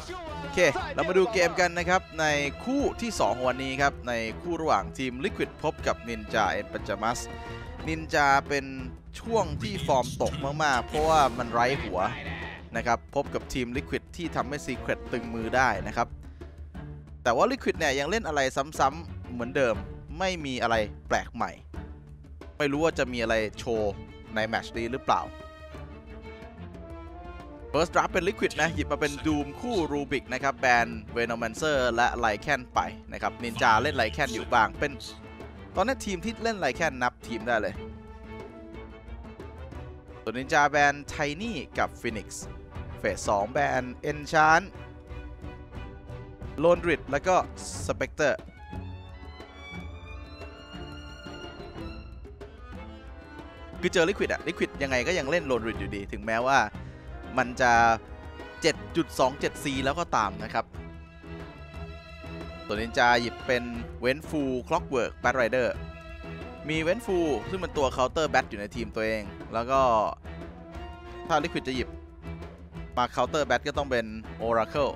โอเคเรามาดูเกมกันนะครับในคู่ที่2วันนี้ครับในคู่ระหว่างทีม Liquid พบกับ Ninja and Pajamas Ninja เป็นช่วงที่ฟอร์มตกมากๆเพราะว่ามันไร้หัวนะครับพบกับทีม Liquid ที่ทำให้ Secret ตึงมือได้นะครับแต่ว่า Liquid เนี่ยยังเล่นอะไรซ้ำๆเหมือนเดิมไม่มีอะไรแปลกใหม่ไม่รู้ว่าจะมีอะไรโชว์ในแมตช์นี้หรือเปล่าFirst Draft เป็น Liquid นะหยิบมาเป็น Doom คู่ Rubik นะครับแบน Venomancer และ Lycan ไปนะครับ Ninja เล่น Lycan อยู่บ้างเป็นตอนนี้ทีมที่เล่น Lycan นับทีมได้เลยส่วน Ninja แบน Tiny กับ Phoenix เฟส 2 แบน Enchant Londrid แล้วก็ Spectre คือเจอ Liquid อะ Liquid ยังไงก็ยังเล่น Londrid อยู่ดีถึงแม้ว่ามันจะ 7.27C แล้วก็ตามนะครับตัวนินจาหยิบเป็นเว้นฟู Clockwork Bat Rider มีเว้นฟูซึ่งเป็นตัวเคาน์เตอร์แบทอยู่ในทีมตัวเองแล้วก็ถ้า Liquid จะหยิบมาเคาน์เตอร์แบทก็ต้องเป็น Oracle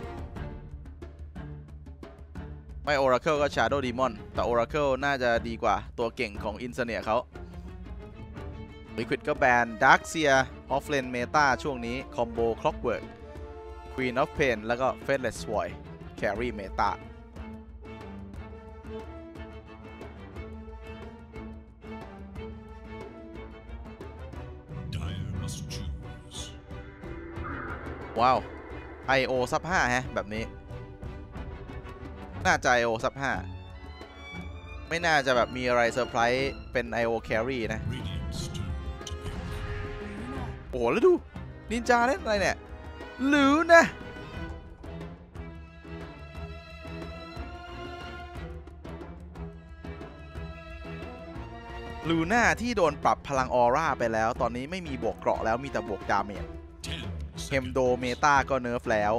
ไม่ Oracle ก็ Shadow Demon แต่ Oracle น่าจะดีกว่าตัวเก่งของ Insania เขาLiquid ก็แบน Darkseer Offlane Meta ช่วงนี้ Combo Clockwork Queen of Pain แล้วก็ Faithless Void Carry Meta ว้าว IO ซับ 5 ฮะแบบนี้น่าจะ IO ซับ 5ไม่น่าจะแบบมีอะไรเซอร์ไพรส์เป็น IO Carry นะโอ้โหแล้วดูนินจาเล่นอะไรเนี่ยหรือนะลูน่าที่โดนปรับพลังออร่าไปแล้วตอนนี้ไม่มีบวกเกราะแล้วมีแต่บวกดาเมจเฮมโดเมตาก็เนิร์ฟแล้ว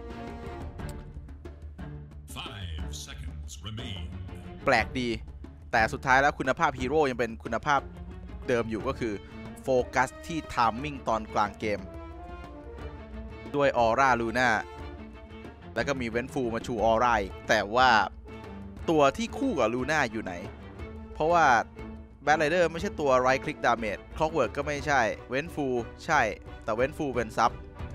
แปลกดีแต่สุดท้ายแล้วคุณภาพฮีโร่ยังเป็นคุณภาพเดิมอยู่ก็คือโฟกัสที่ไทมิ่งตอนกลางเกมด้วยออร่าลูน่าแล้วก็มีเว้นฟูมาชูออร่าแต่ว่าตัวที่คู่กับลูน่าอยู่ไหนเพราะว่าแบทไรเดอร์ไม่ใช่ตัวไรคลิกดาเมจคล็อกเวิร์กก็ไม่ใช่เว้นฟูใช่แต่เว้นฟูเป็นซับ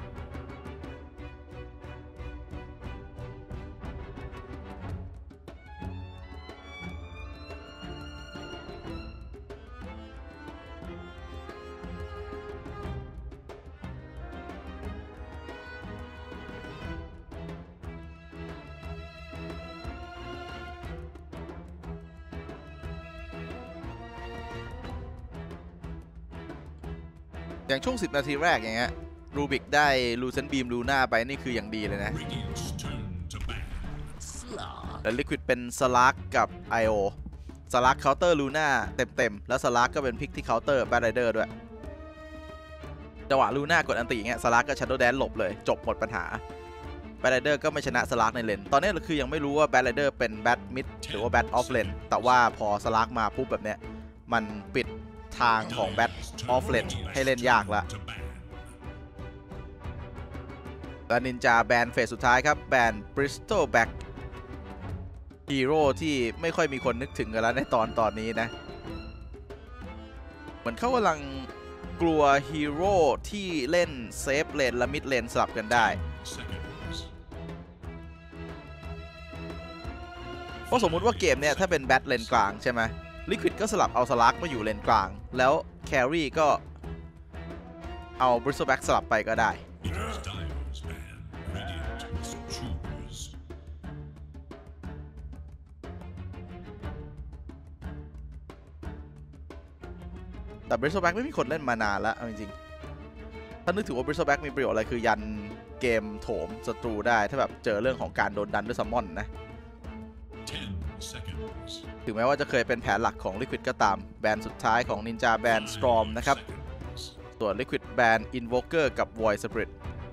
อย่างช่วง10 นาทีแรกอย่างเงี้ยรูบิกได้ลูเซนบีมลูน่าไปนี่คืออย่างดีเลยนะแต่ลิควิดเป็นสลักกับ IO สลักเคาน์เตอร์ลูน่าเต็มแล้วสลักก็เป็นพิกที่เคาน์เตอร์แบทไรเดอร์ด้วยจังหวะลูน่ากดอันติอย่างเงี้ยสลักก็ชัดโดว์แดนหลบเลยจบหมดปัญหาแบทไรเดอร์ก็ไม่ชนะสลักในเลนตอนนี้เราคือยังไม่รู้ว่าแบทไรเดอร์เป็นแบทมิดหรือว่าแบทออฟเลนแต่ว่าพอสลักมาปุ๊บแบบเนี้ยมันปิดทางของแบทออฟเลนให้เล่นยากละแล้วนินจาแบนเฟสสุดท้ายครับแบนบริสโตแบ็กฮีโร่ที่ไม่ค่อยมีคนนึกถึงกันแล้วในตอนนี้นะเหมือนเขากำลังกลัวฮีโร่ที่เล่นเซฟเลนและมิดเลนสลับกันได้เพราะสมมุติว่าเกมเนี่ยถ้าเป็นแบทเลนกลางใช่ไหมลิควิดก็สลับเอาสลักมาอยู่เลนกลางแล้วแครี่ก็เอาบริสโตแบ็กสลับไปก็ได้แต่บริสโตแบ็กไม่มีคนเล่นมานานแล้วจริงๆถ้านึกถึงว่าบริสโตแบ็กมีประโยชน์อะไรคือยันเกมโถมศัตรูได้ถ้าแบบเจอเรื่องของการโดนดันด้วยซัมมอนนะถึงแม้ว่าจะเคยเป็นแผนหลักของ Liquid ก็ตามแบนสุดท้ายของ Ninja แบน Storm นะครับส่วน Liquid แบน Invoker กับ Void Spirit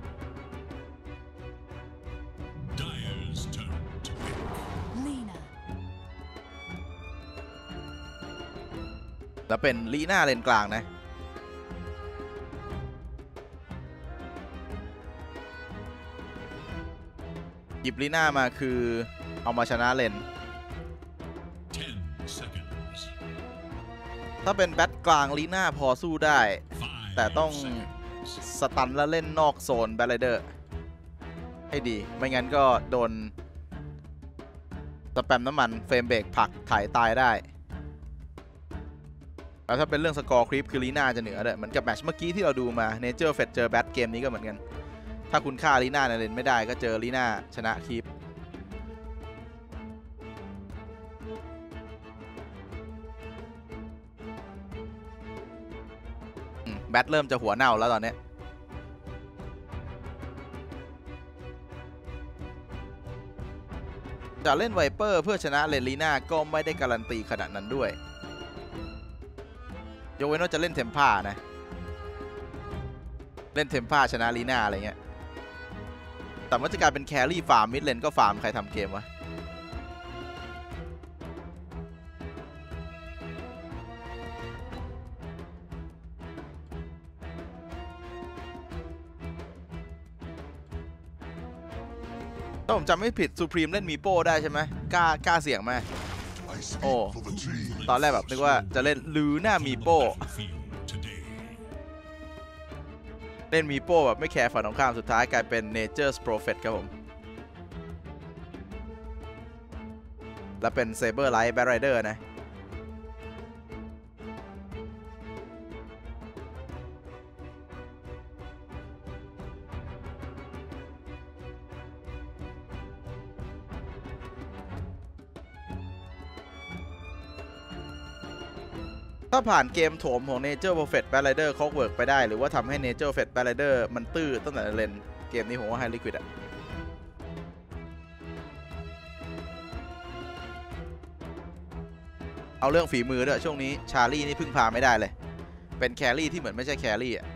แล้วเป็นลีน่าเลนกลางนะหยิบลีน่ามาคือเอามาชนะเลนถ้าเป็นแบทกลางลีน่าพอสู้ได้แต่ต้องสตันแล้วเล่นนอกโซนแบทไรเดอร์ให้ดีไม่งั้นก็โดนสแปมน้ำมันเฟรมเบรกผลักถ่ายตายได้แล้วถ้าเป็นเรื่องสกอร์คลิปคือลีน่าจะเหนือเลยเหมือนกับแมตช์เมื่อกี้ที่เราดูมาเนเจอร์เฟดเจอแบทเกมนี้ก็เหมือนกันถ้าคุณฆ่าลีน่าในเลนไม่ได้ก็เจอลีน่าชนะคลิปแบทเริ่มจะหัวเน่าแล้วตอนนี้จะเล่นไวเปอร์เพื่อชนะเลนลีน่าก็ไม่ได้การันตีขนาดนั้นด้วยยกเว้นว่าจะเล่นเทมพ่านะเล่นเทมพ่าชนะลีน่าอะไรเงี้ยแต่ว่าจะกลายเป็นแครี่ฟาร์มมิดเลนก็ฟาร์มใครทำเกมวะถ้าผมจำไม่ผิดซูพรีมเล่นมีโป้ได้ใช่ไหมกล้าเสี่ยงไหมโอ้ตอนแรกแบบนึกว่าจะเล่นลูน่ามีโป้เล่นมีโป้แบบไม่แคร์ฝั่งตรงข้ามสุดท้ายกลายเป็น Nature's Prophet ครับผมและเป็น Saber Light Bat Rider นะถ้าผ่านเกมโถมของ Nature Prophet Bat Rider Clockwork ไปได้หรือว่าทำให้ Nature Prophet Bat Rider มันตื้อตั้งแต่เลนเกมนี้ผมว่าให้ Liquid อะเอาเรื่องฝีมือด้วยช่วงนี้ชารี่นี่พึ่งพาไม่ได้เลยเป็นแครี่ที่เหมือนไม่ใช่แครี่อะ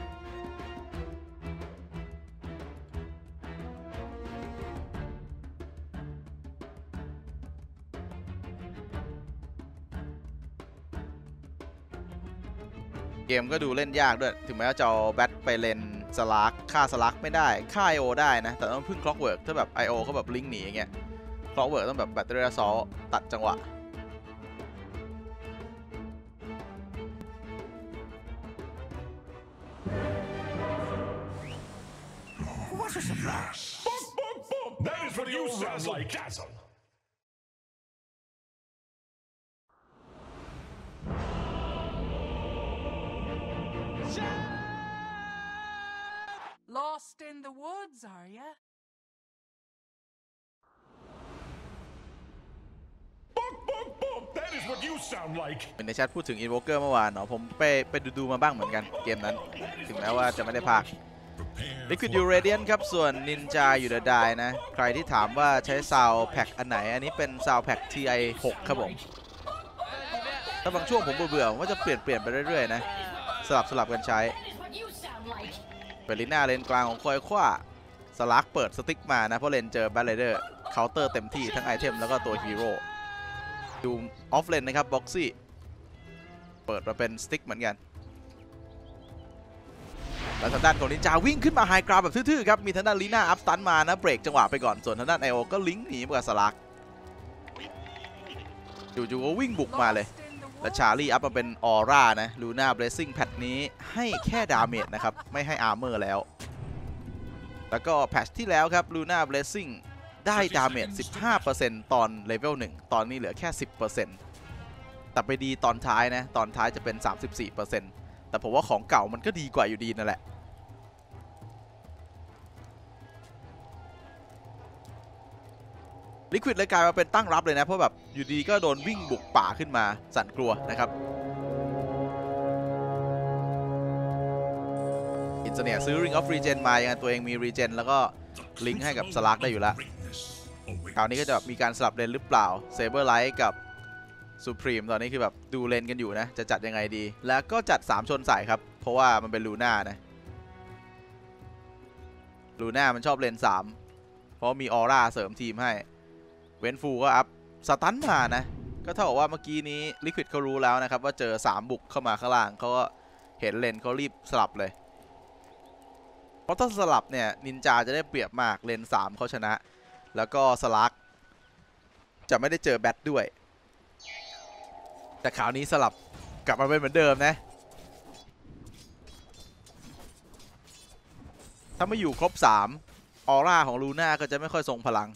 เกมก็ดูเล่นยากด้วยถึงแม้ว่าจะเอาแบทไปเลนสลักฆ่าสลักไม่ได้ฆ่า IO ได้นะแต่ต้องพึ่ง Clockwork ถ้าแบบ IO เขาแบบลิงก์หนีอย่างเงี้ย Clockwork ต้องแบบแบตเตอรี่ซอลตัดจังหวะ Lost in the woods, are ya? ในแชทพูดถึง Invoker เมื่อวานเนาะผมไปดูมาบ้างเหมือนกันเกมนั้นถึงแม้ว่าจะไม่ได้พาก Liquidอยู่ Radiant ครับส่วน Ninja อยู่ The Die นะใครที่ถามว่าใช้ซาวแพ็กอันไหนอันนี้เป็นซาวแพ็ก TI 6ครับผมถ้าบางช่วงผมเบื่อผมก็จะเปลี่ยนไปเรื่อยๆนะสลับกันใช้เบลลิน่าเลนกลางของคอยคว้าสลักเปิดสติ๊กมานะเพราะเลนเจอแบทไรเดอร์เคาน์เตอร์เต็มที่ทั้งไอเทมแล้วก็ตัวฮีโร่ดูออฟเลนนะครับบ็อกซี่เปิดมาเป็นสติ๊กเหมือนกันแล้วทางด้านของนินจาวิ่งขึ้นมาไฮกราวแบบทื่อๆครับมีทางด้านลีน่าอัพสตันมานะเบรกจังหวะไปก่อนส่วนทางด้านไอโอก็ลิงก์หนีมากับสลักจู่ๆก็วิ่งบุกมาเลยและชาร์ลี่อัพมาเป็นออร่านะลูน่าเบรซิ่งแพทนี้ให้แค่ดาเมจนะครับไม่ให้อาร์เมอร์แล้วก็แพทที่แล้วครับลูน่าเบรซิ่งได้ดาเมจ 15% ตอนเลเวล 1ตอนนี้เหลือแค่ 10% แต่ไปดีตอนท้ายนะตอนท้ายจะเป็น 34% แต่ผมว่าของเก่ามันก็ดีกว่าอยู่ดีนั่นแหละลิควิดเลยกลายมาเป็นตั้งรับเลยนะเพราะแบบอยู่ดีก็โดนวิ่งบุกป่าขึ้นมาสั่นกลัวนะครับอินเสเนียซื้อ Ring of Regen มาอย่างตัวเองมี Regen แล้วก็ลิงก์ให้กับสลักได้อยู่แล้วคราวนี้ก็จะมีการสลับเลนหรือเปล่า Saber Light กับ Supreme ตอนนี้คือแบบดูเลนกันอยู่นะจะจัดยังไงดีแล้วก็จัด3ชนใส่ครับเพราะว่ามันเป็นลูน่านะลูน่ามันชอบเลน3เพราะมีออร่าเสริมทีมให้เวนฟูก็อัพสตันมานะก็เท่ากับว่าเมื่อกี้นี้ลิควิดเขารู้แล้วนะครับว่าเจอ3บุกเข้ามาข้างล่างเขาก็เห็นเลนเขารีบสลับเลยเพราะถ้าสลับเนี่ยนินจาจะได้เปรียบมากเลน3เขาชนะแล้วก็สลักจะไม่ได้เจอแบทด้วยแต่คราวนี้สลับกลับมาเป็นเหมือนเดิมนะถ้าไม่อยู่ครบ3ออร่าของลูน่าก็จะไม่ค่อยทรงพลัง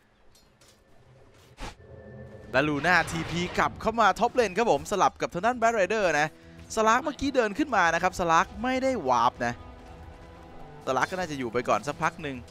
และลูน่าทีพีกลับเข้ามาท็อปเลนครับผมสลับกับทางด้านแบทไรเดอร์นะสลักเมื่อกี้เดินขึ้นมานะครับสลักไม่ได้วาร์ปนะสลักก็น่าจะอยู่ไปก่อนสักพักหนึ่ง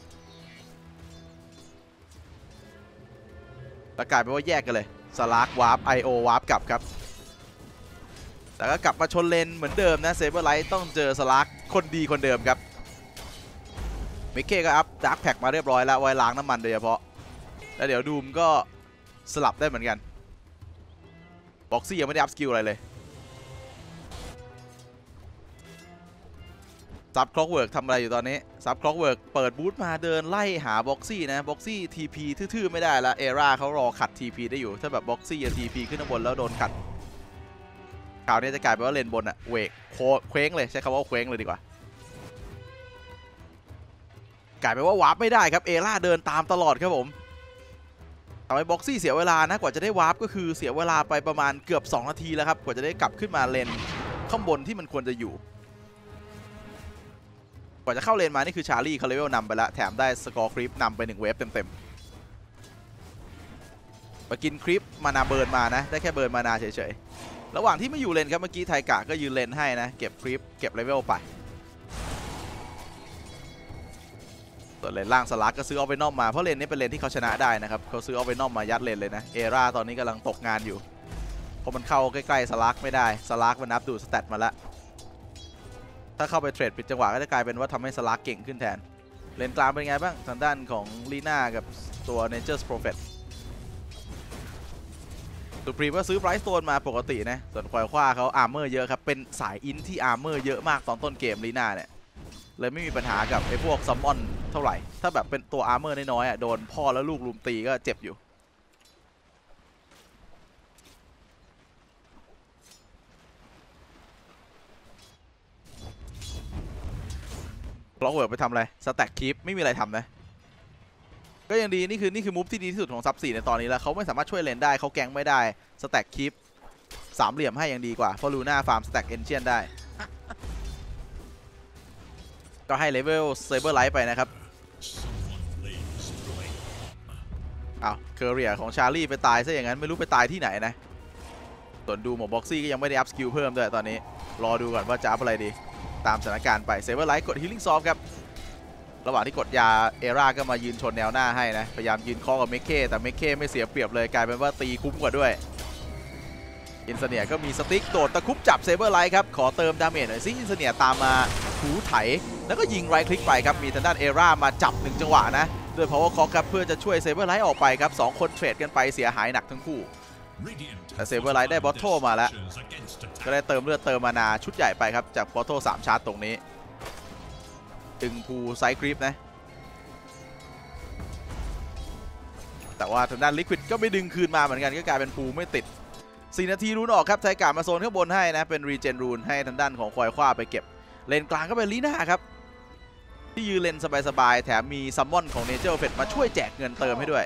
แล้วกลายเป็นว่าแยกกันเลยสลักวาร์ป IO วาร์ปกลับครับแต่ก็กลับมาชนเลนเหมือนเดิมนะเซเบอร์ไลท์ต้องเจอสลักคนดีคนเดิมครับมิกเก้ก็อัพดาร์คแพ็กมาเรียบร้อยแล้วไว้ล้างน้ำมันโดยเฉพาะแล้วเดี๋ยวดูมก็สลับได้เหมือนกันบ็อกซี่ยังไม่ได้อัพสกิลอะไรเลยซับคล็อกเวิร์กทำอะไรอยู่ตอนนี้ซับคล็อกเวิร์กเปิดบูธมาเดินไล่หาบ็อกซี่นะบ็อกซี่ทีพีทื่อๆไม่ได้แล้วเอร่าเขารอขัดทีพีได้อยู่ถ้าแบบบ็อกซี่จะทีพีขึ้นข้างบนแล้วโดนขัดคราวนี้จะกลายเป็นว่าเลนบนอะเวกเคว้งเลยใช้คำว่าเคว้งเลยดีกว่ากลายเป็นว่าวาร์ปไม่ได้ครับเอร่าเดินตามตลอดครับผมทำให้บ็อกซี่เสียเวลานะกว่าจะได้วาร์ปก็คือเสียเวลาไปประมาณเกือบ2 นาทีแล้วครับกว่าจะได้กลับขึ้นมาเลนข้างบนที่มันควรจะอยู่กว่าจะเข้าเลนมานี่คือชาร์ลี่เขาเลเวลนำไปแล้วแถมได้สกอร์คริปนำไป1 เวฟเต็มๆมากินคริปมานาเบิร์นมานะได้แค่เบิร์นมานาเฉยๆระหว่างที่ไม่อยู่เลนครับเมื่อกี้ไทกะก็ยืนเลนให้นะเก็บคริปเก็บเลเวลไปส่วนเลนล่างสลักก็ซื้อเอาไปนอมมาเพราะเลนนี้เป็นเลนที่เขาชนะได้นะครับเขาซื้อเอาไปนอมมายัดเลนเลยนะเอร่าตอนนี้กำลังตกงานอยู่เพราะมันเข้าใกล้ๆสลักไม่ได้สลักมันนับดูสแตทมาแล้วถ้าเข้าไปเทรดปิดจังหวะก็จะกลายเป็นว่าทำให้สลักเก่งขึ้นแทนเลนกลางเป็นไงบ้างทางด้านของลีน่ากับตัว Nature's Prophet สุพรีมก็ซื้อไบรท์สโตนมาปกตินะส่วนควายคว้าเขาอาร์เมอร์เยอะครับเป็นสายอินที่อาร์เมอร์เยอะมากตอนต้นเกมลีน่าเนี่ยเลยไม่มีปัญหากับไอ้พวกซัมมอนเท่าไหร่ถ้าแบบเป็นตัวอาร์เมอร์น้อยๆโดนพ่อและลูกลุมตีก็เจ็บอยู่ล็อกเวิร์ดไปทำอะไรสแต็กคีปไม่มีอะไรทำนะก็ยังดีนี่คือมูฟที่ดีที่สุดของซับ4ในตอนนี้แล้วเขาไม่สามารถช่วยเลนได้เขาแกงไม่ได้สแต็กคีป3 เหลี่ยมให้ยังดีกว่าเพราะลูน่าฟาร์มสแต็กเอนเชียนได้ก็ให้เลเวลเซเบอร์ไลท์ไปนะครับเอาเคอร์เรียของชาร์ลี่ไปตายซะอย่างนั้นไม่รู้ไปตายที่ไหนนะส่วนดูหมอบ็อกซี่ก็ยังไม่ได้อัพสกิลเพิ่มด้วยตอนนี้รอดูก่อนว่าจะอัพอะไรดีตามสถานการณ์ไปเซเบอร์ไลท์กดฮีลิ่งซอฟครับระหว่างที่กดยาเอร่าก็มายืนชนแนวหน้าให้นะพยายามยืนเคาะกับเมคเคแต่เมคเคไม่เสียเปรียบเลยกลายเป็นว่าตีคุ้มกว่าด้วยอินเสเนียก็มีสติ๊กโดดตะคุบจับเซเบอร์ไลท์ครับขอเติมดาเมจหน่อยซิอินเสเนียตามมาถูไถแล้วก็ยิงไรคลิกไปครับมีทางด้านเอร่ามาจับ1 จังหวะนะด้วยพาวเวอร์คอครับเพื่อจะช่วยเซเบอร์ไลท์ออกไปครับ2 คนเทรดกันไปเสียหายหนักทั้งคู่แต่เซเบอร์ไลท์ได้บอทโทมาแล้วก็ได้เติมเลือดเติมมานาชุดใหญ่ไปครับจากบอทโท3 ชาร์จตรงนี้ดึงพูไซคริปนะแต่ว่าทางด้านลิควิดก็ไม่ดึงคืนมาเหมือนกันก็กลายเป็นพูไม่ติด4 นาทีรูนออกครับไทกามาโซนข้างบนให้นะเป็นรีเจนรูนให้ทางด้านของควายคว้าไปเก็บเลนกลางก็เป็นลีน่าครับที่ยืนเลนสบายๆแถมมีซัมมอนของเนเจอร์เฟดมาช่วยแจกเงินเติมให้ด้วย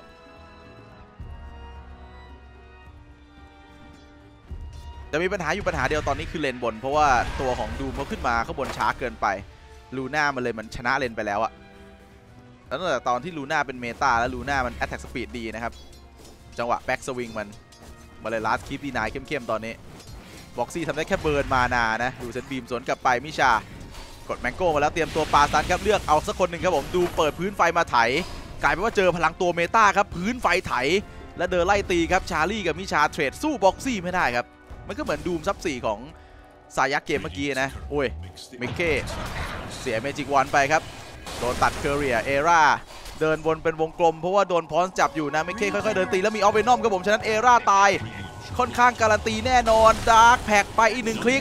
จะมีปัญหาอยู่ปัญหาเดียวตอนนี้คือเลนบนเพราะว่าตัวของดูมเขาขึ้นมาข้างบนช้าเกินไปลูน่ามันเลยมันชนะเลนไปแล้วอะแล้วตั้งแต่ตอนที่ลูน่าเป็นเมตาแล้วลูน่ามันแอตแทกสปีดดีนะครับจังหวะแบ็กสวิงมันเลยลาสคีปดีนายเข้มๆตอนนี้บ็อกซี่ทำได้แค่เบิร์นมานานะดูเซนบีมสวนกลับไปมิชากดแมงโก้มาแล้วเตรียมตัวปาซันครับเลือกเอาสักคนหนึ่งครับผมดูเปิดพื้นไฟมาไถกลายเป็นว่าเจอพลังตัวเมตาครับพื้นไฟไถและเดินไล่ตีครับชาร์ลี่กับมิชาเทรดสู้บ็อกซี่ไม่ได้ครับมันก็เหมือนดูมซับ4ของซายักเกมเมื่อกี้นะโอ้ยมิกเก้เสียเมจิกวันไปครับโดนตัดเคอร์เรียเอร่าเดินวนเป็นวงกลมเพราะว่าโดนพอนจับอยู่นะมิกเก้ค่อยๆเดินตีแล้วมีออฟเวนอมครับผมฉะนั้นเอร่าตายค่อนข้างการันตีแน่นอนดาร์กแพ็กไปอีก1 คลิก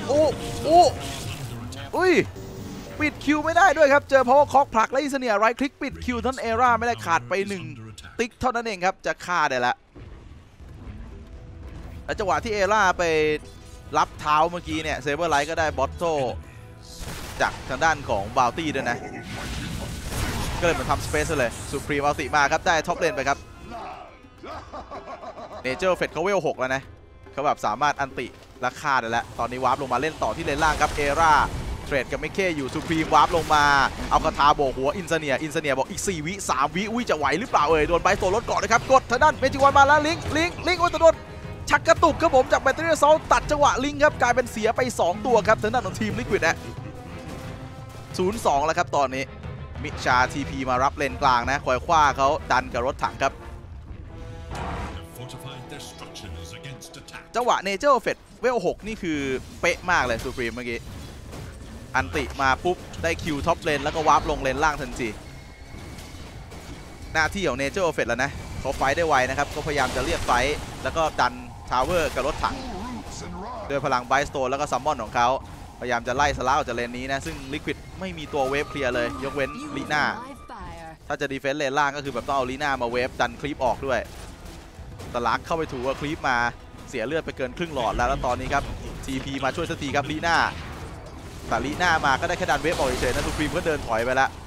อุ้ยปิดคิวไม่ได้ด้วยครับเจอเพราะว่าคอกผลักและอินเสเนียไรคลิกปิดคิวท่านเอร่าไม่ได้ขาดไป1 ติ๊กเท่านั้นเองครับจะฆ่าได้ละและจังหวะที่เอร่าไปรับเท้าเมื่อกี้เนี่ยเซเบอร์ไลท์ก็ได้บอทโต้จากทางด้านของบาวตี้ด้วยนะก็เลยเหมือนทำสเปซเลยสุพรีมอัลติมาครับได้ท็อปเลนไปครับเนเจอร์เฟดเขาเวล6แล้วนะเขาแบบสามารถอันติและฆ่าได้แล้วตอนนี้วาร์ปลงมาเล่นต่อที่เลนล่างครับเอราเทรดกับเมคเคอยู่สุพรีมวาร์ปลงมาเอาคาถาโบกหัวอินเนียบอกอีก4 วิ 3 วิอุ้ยจะไหวหรือเปล่าโดนไบโซลดก่อนนะครับกดทางด้านเมจิวันมาแล้วลิงโอ้ยแต่โดนชักกระตุกครับผมจากแบตเตอรี่ซอลตัดจังหวะลิงครับกลายเป็นเสียไป2ตัวครับทางด้านของทีมลิควิดนะ 0-2 แล้วครับตอนนี้มิชา TP มารับเลนกลางนะคอยคว้าเขาดันกับรถถังครับจังหวะเนเจอร์เฟดเวล6นี่คือเป๊ะมากเลยสุพรีมเมื่อกี้อันติมาปุ๊บได้คิวท็อปเลนแล้วก็วาร์ปลงเลนล่างทันทีหน้าที่ของเนเจอร์เฟดแล้วนะเขาไฟได้ไวนะครับเขาพยายามจะเรียกไฟแล้วก็ดันทาวเวอร์กับรถถังด้วยพลังไบสโตนแล้วก็ซัมมอนของเขาพยายามจะไล่สลาออกจากเลนนี้นะซึ่งลิควิดไม่มีตัวเวฟเคลียร์เลยยกเว้นลีน่าถ้าจะดีเฟนส์เลนล่างก็คือแบบต้องเอาลีน่ามาเวฟดันคลิปออกด้วยสลักเข้าไปถูกว่าคลิปมาเสียเลือดไปเกินครึ่งหลอดแล้วตอนนี้ครับ TP มาช่วยสักทีครับลีน่าแต่ลีน่ามาก็ได้แค่ดันเวฟออกเฉยๆนะสุพรีมก็เดินถอยไปแล้ว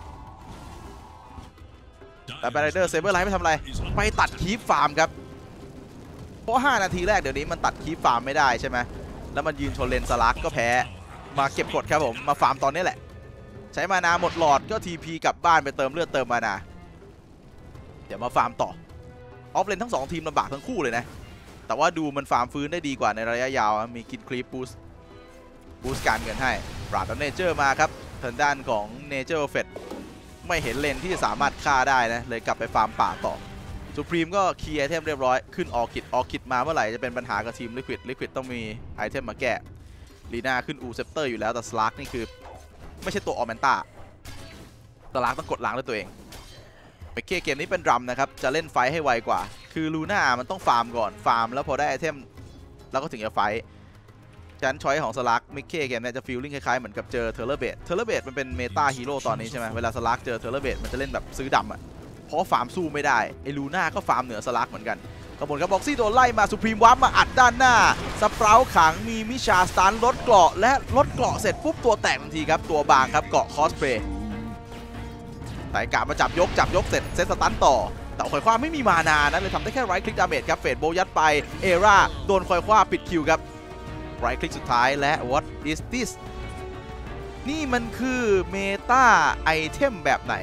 แต่แบรเดอร์เซเบอร์ไลท์ไม่ทำอะไรไปตัดคีฟฟาร์มครับเพราะ5 นาทีแรกเดี๋ยวนี้มันตัดคีฟฟาร์มไม่ได้ใช่ไหมแล้วมันยืนชนเลนสลักก็แพ้มาเก็บกดครับผมมาฟาร์มตอนนี้แหละใช้มานาหมดหลอดก็ TP กลับบ้านไปเติมเลือดเติมมานาเดี๋ยวมาฟาร์มต่อออฟเลนทั้ง2ทีมลำบากทั้งคู่เลยนะแต่ว่าดูมันฟาร์มฟื้นได้ดีกว่าในระยะยาวมีกินคลิปบูสการเงินให้บราดเนเจอร์มาครับทางด้านของเนเจอร์เฟดไม่เห็นเลนที่สามารถฆ่าได้นะเลยกลับไปฟาร์มป่าต่อสุพรีมก็คีย์ไอเทมเรียบร้อยขึ้นออคิดมาเมื่อไหร่จะเป็นปัญหากับทีมลิควิดต้องมีไอเทมมาแก้ลีน่าขึ้นอูเซปเตอร์อยู่แล้วแต่สลักนี่คือไม่ใช่ตัวออแมนต้าสลักต้องกดล้างด้วยตัวเองเมคเคเกมนี้เป็นดรัมนะครับจะเล่นไฟให้ไวกว่าคือลูน่ามันต้องฟาร์มก่อนฟาร์มแล้วพอได้ไอเทมแล้วก็ถึงจะไฟฉะนั้นช้อยของสลักมิกเคเกมเนี่ยจะฟีลลิ่งคล้ายๆเหมือนกับเจอเทเลเบตมันเป็นเมตาฮีโร่ตอนนี้ใช่ไหมเวลาสลักเจอเทเลเบตมันจะเล่นแบบซื้อดำอ่ะเพราะฟาร์มสู้ไม่ได้ไอลูน่าก็ฟาร์มเหนือสลักเหมือนกันกระบวนการบ็อกซี่โดนไล่มาสุพรีมวับมาอัดด้านหน้าสเปราขังมีมิชาสตันลดเกราะและลดเกราะเสร็จปุ๊บตัวแตกทันทีครับตัวบางครับเกาะคอสเพย์แต่กามาจับยกเสร็จเซตสตันต่อแต่คอยคว้าไม่มีมานานะเลยทำได้แค่ไรท์คลิกดาเมจครับเฟดโบยัดไปเอราโดนคอยคว้าปิดคิวครับไรท์คลิกสุดท้ายและ what is this นี่มันคือเมตาไอเทมแบบไหน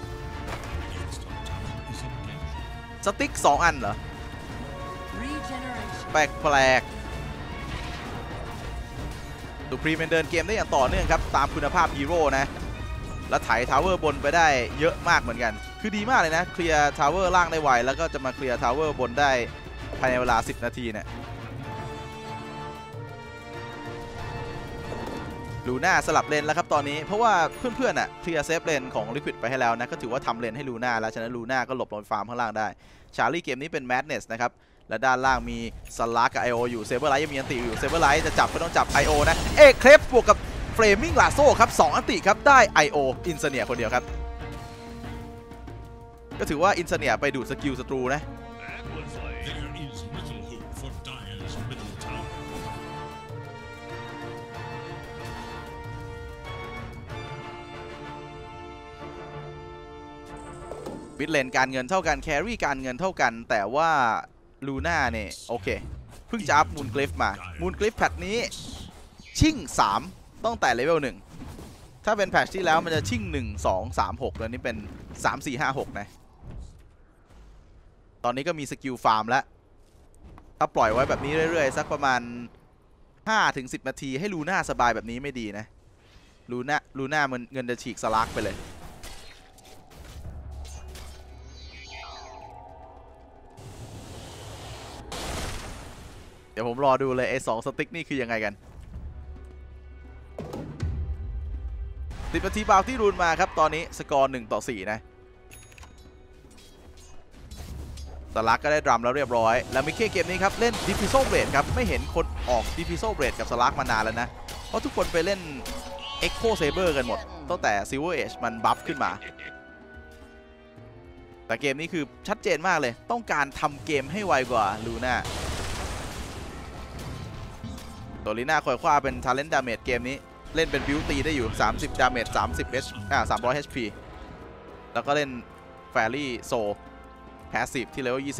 สติ๊ก2 อันเหรอแปลกสุพรีมเดินเกมได้อย่างต่อเนื่องครับตามคุณภาพฮีโร่นะแล้วไถทาวเวอร์บนไปได้เยอะมากเหมือนกันคือดีมากเลยนะเคลียร์ทาวเวอร์ล่างได้ไวแล้วก็จะมาเคลียร์ทาวเวอร์บนได้ภายในเวลา10 นาทีเนี่ยลูน่าสลับเลนแล้วครับตอนนี้เพราะว่าเพื่อนๆอ่ะเคลียร์เซฟเลนของลิควิดไปให้แล้วนะก็ถือว่าทำเลนให้ลูน่าแล้วฉะนั้นลูน่าก็หลบลงฟาร์มข้างล่างได้ชาร์ลี่เกมนี้เป็นแมดเนสนะครับและด้านล่างมีสลักกับ IO อยู่เซเบอร์ไลท์ยังมีอันติอยู่เซเบอร์ไลท์จะจับก็ต้องจับ IO นะเคลฟบวกกับเฟรมิงลาโซ่ครับ2 อันติครับได้ IO อินเนียคนเดียวครับก็ถือว่าอินเนียไปดูดสกิลศัตรูนะมิดเลนการเงินเท่ากันแครี่การเงินเท่ากันแต่ว่าลูน่าเนี่ยโอเคเพิ่งจะอัพมูนกลิฟมามูนกลิฟแพทนี้ชิ่ง3ตั้งแต่เลเวล1ถ้าเป็นแพทที่แล้วมันจะชิ่ง1 2 3 6แล้วนี่เป็น3 4 5 6นะตอนนี้ก็มีสกิลฟาร์มแล้วถ้าปล่อยไว้แบบนี้เรื่อยๆสักประมาณ 5-10 นาทีให้ลูน่าสบายแบบนี้ไม่ดีนะลูน่ามันเงินจะฉีกสลักไปเลยเดี๋ยวผมรอดูเลยไอ้2 สติ๊กนี่คือยังไงกัน10 นาทีบาวที่รูนมาครับตอนนี้สกอร์1-4นะสลักก็ได้ดรัมแล้วเรียบร้อยแล้วมิเคเกมนี้ครับเล่นดิฟิโซเบรดครับไม่เห็นคนออกดิฟิโซเบรดกับสลักมานานแล้วนะเพราะทุกคนไปเล่น Echo Saber กันหมดตั้งแต่ Silver Age มันบัฟขึ้นมาแต่เกมนี้คือชัดเจนมากเลยต้องการทำเกมให้ไวกว่าลูน่าตัวลีน่าคอยคว้าเป็น Talent Damage เกมนี้เล่นเป็นบิวตีได้อยู่30 Damage 300 HP แล้วก็เล่นแฟรี่โซแพสซีฟที่เลเวล 20